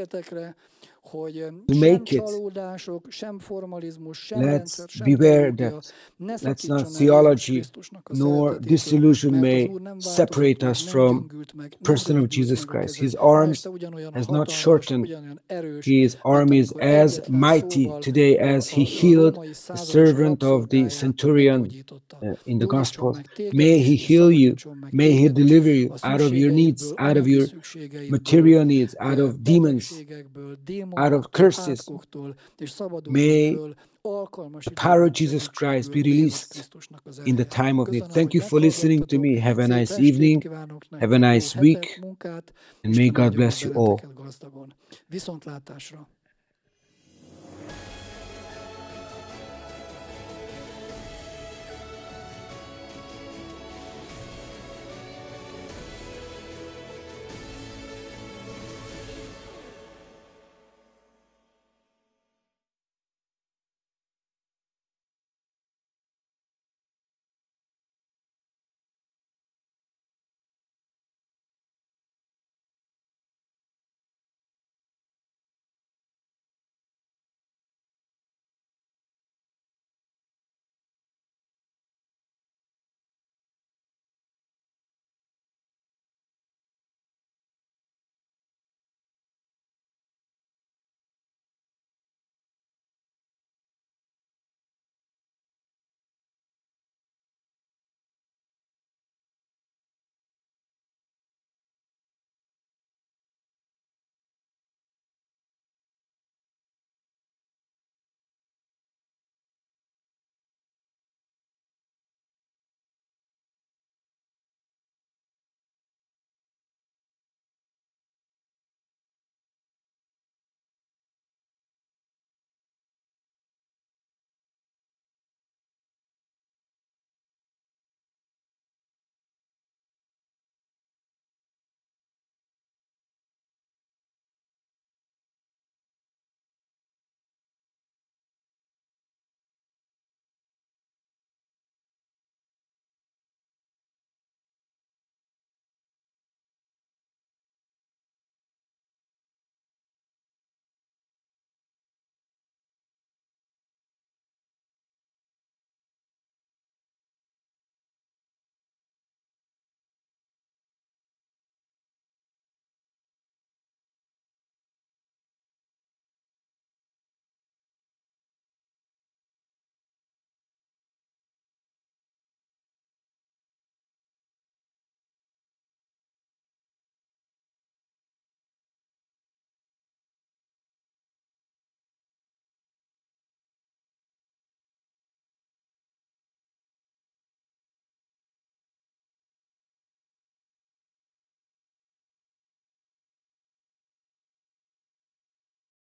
make it. Let's beware that let's not theology nor disillusion may separate us from the person of Jesus Christ. His arms has not shortened. His arm is as mighty today as he healed the servant of the centurion in the Gospel. May he heal you. May he deliver you out of your needs, out of your material needs, out of demons, out of curses. May the power of Jesus Christ be released in the time of need. Thank you for listening to me. Have a nice evening. Have a nice week. And may God bless you all.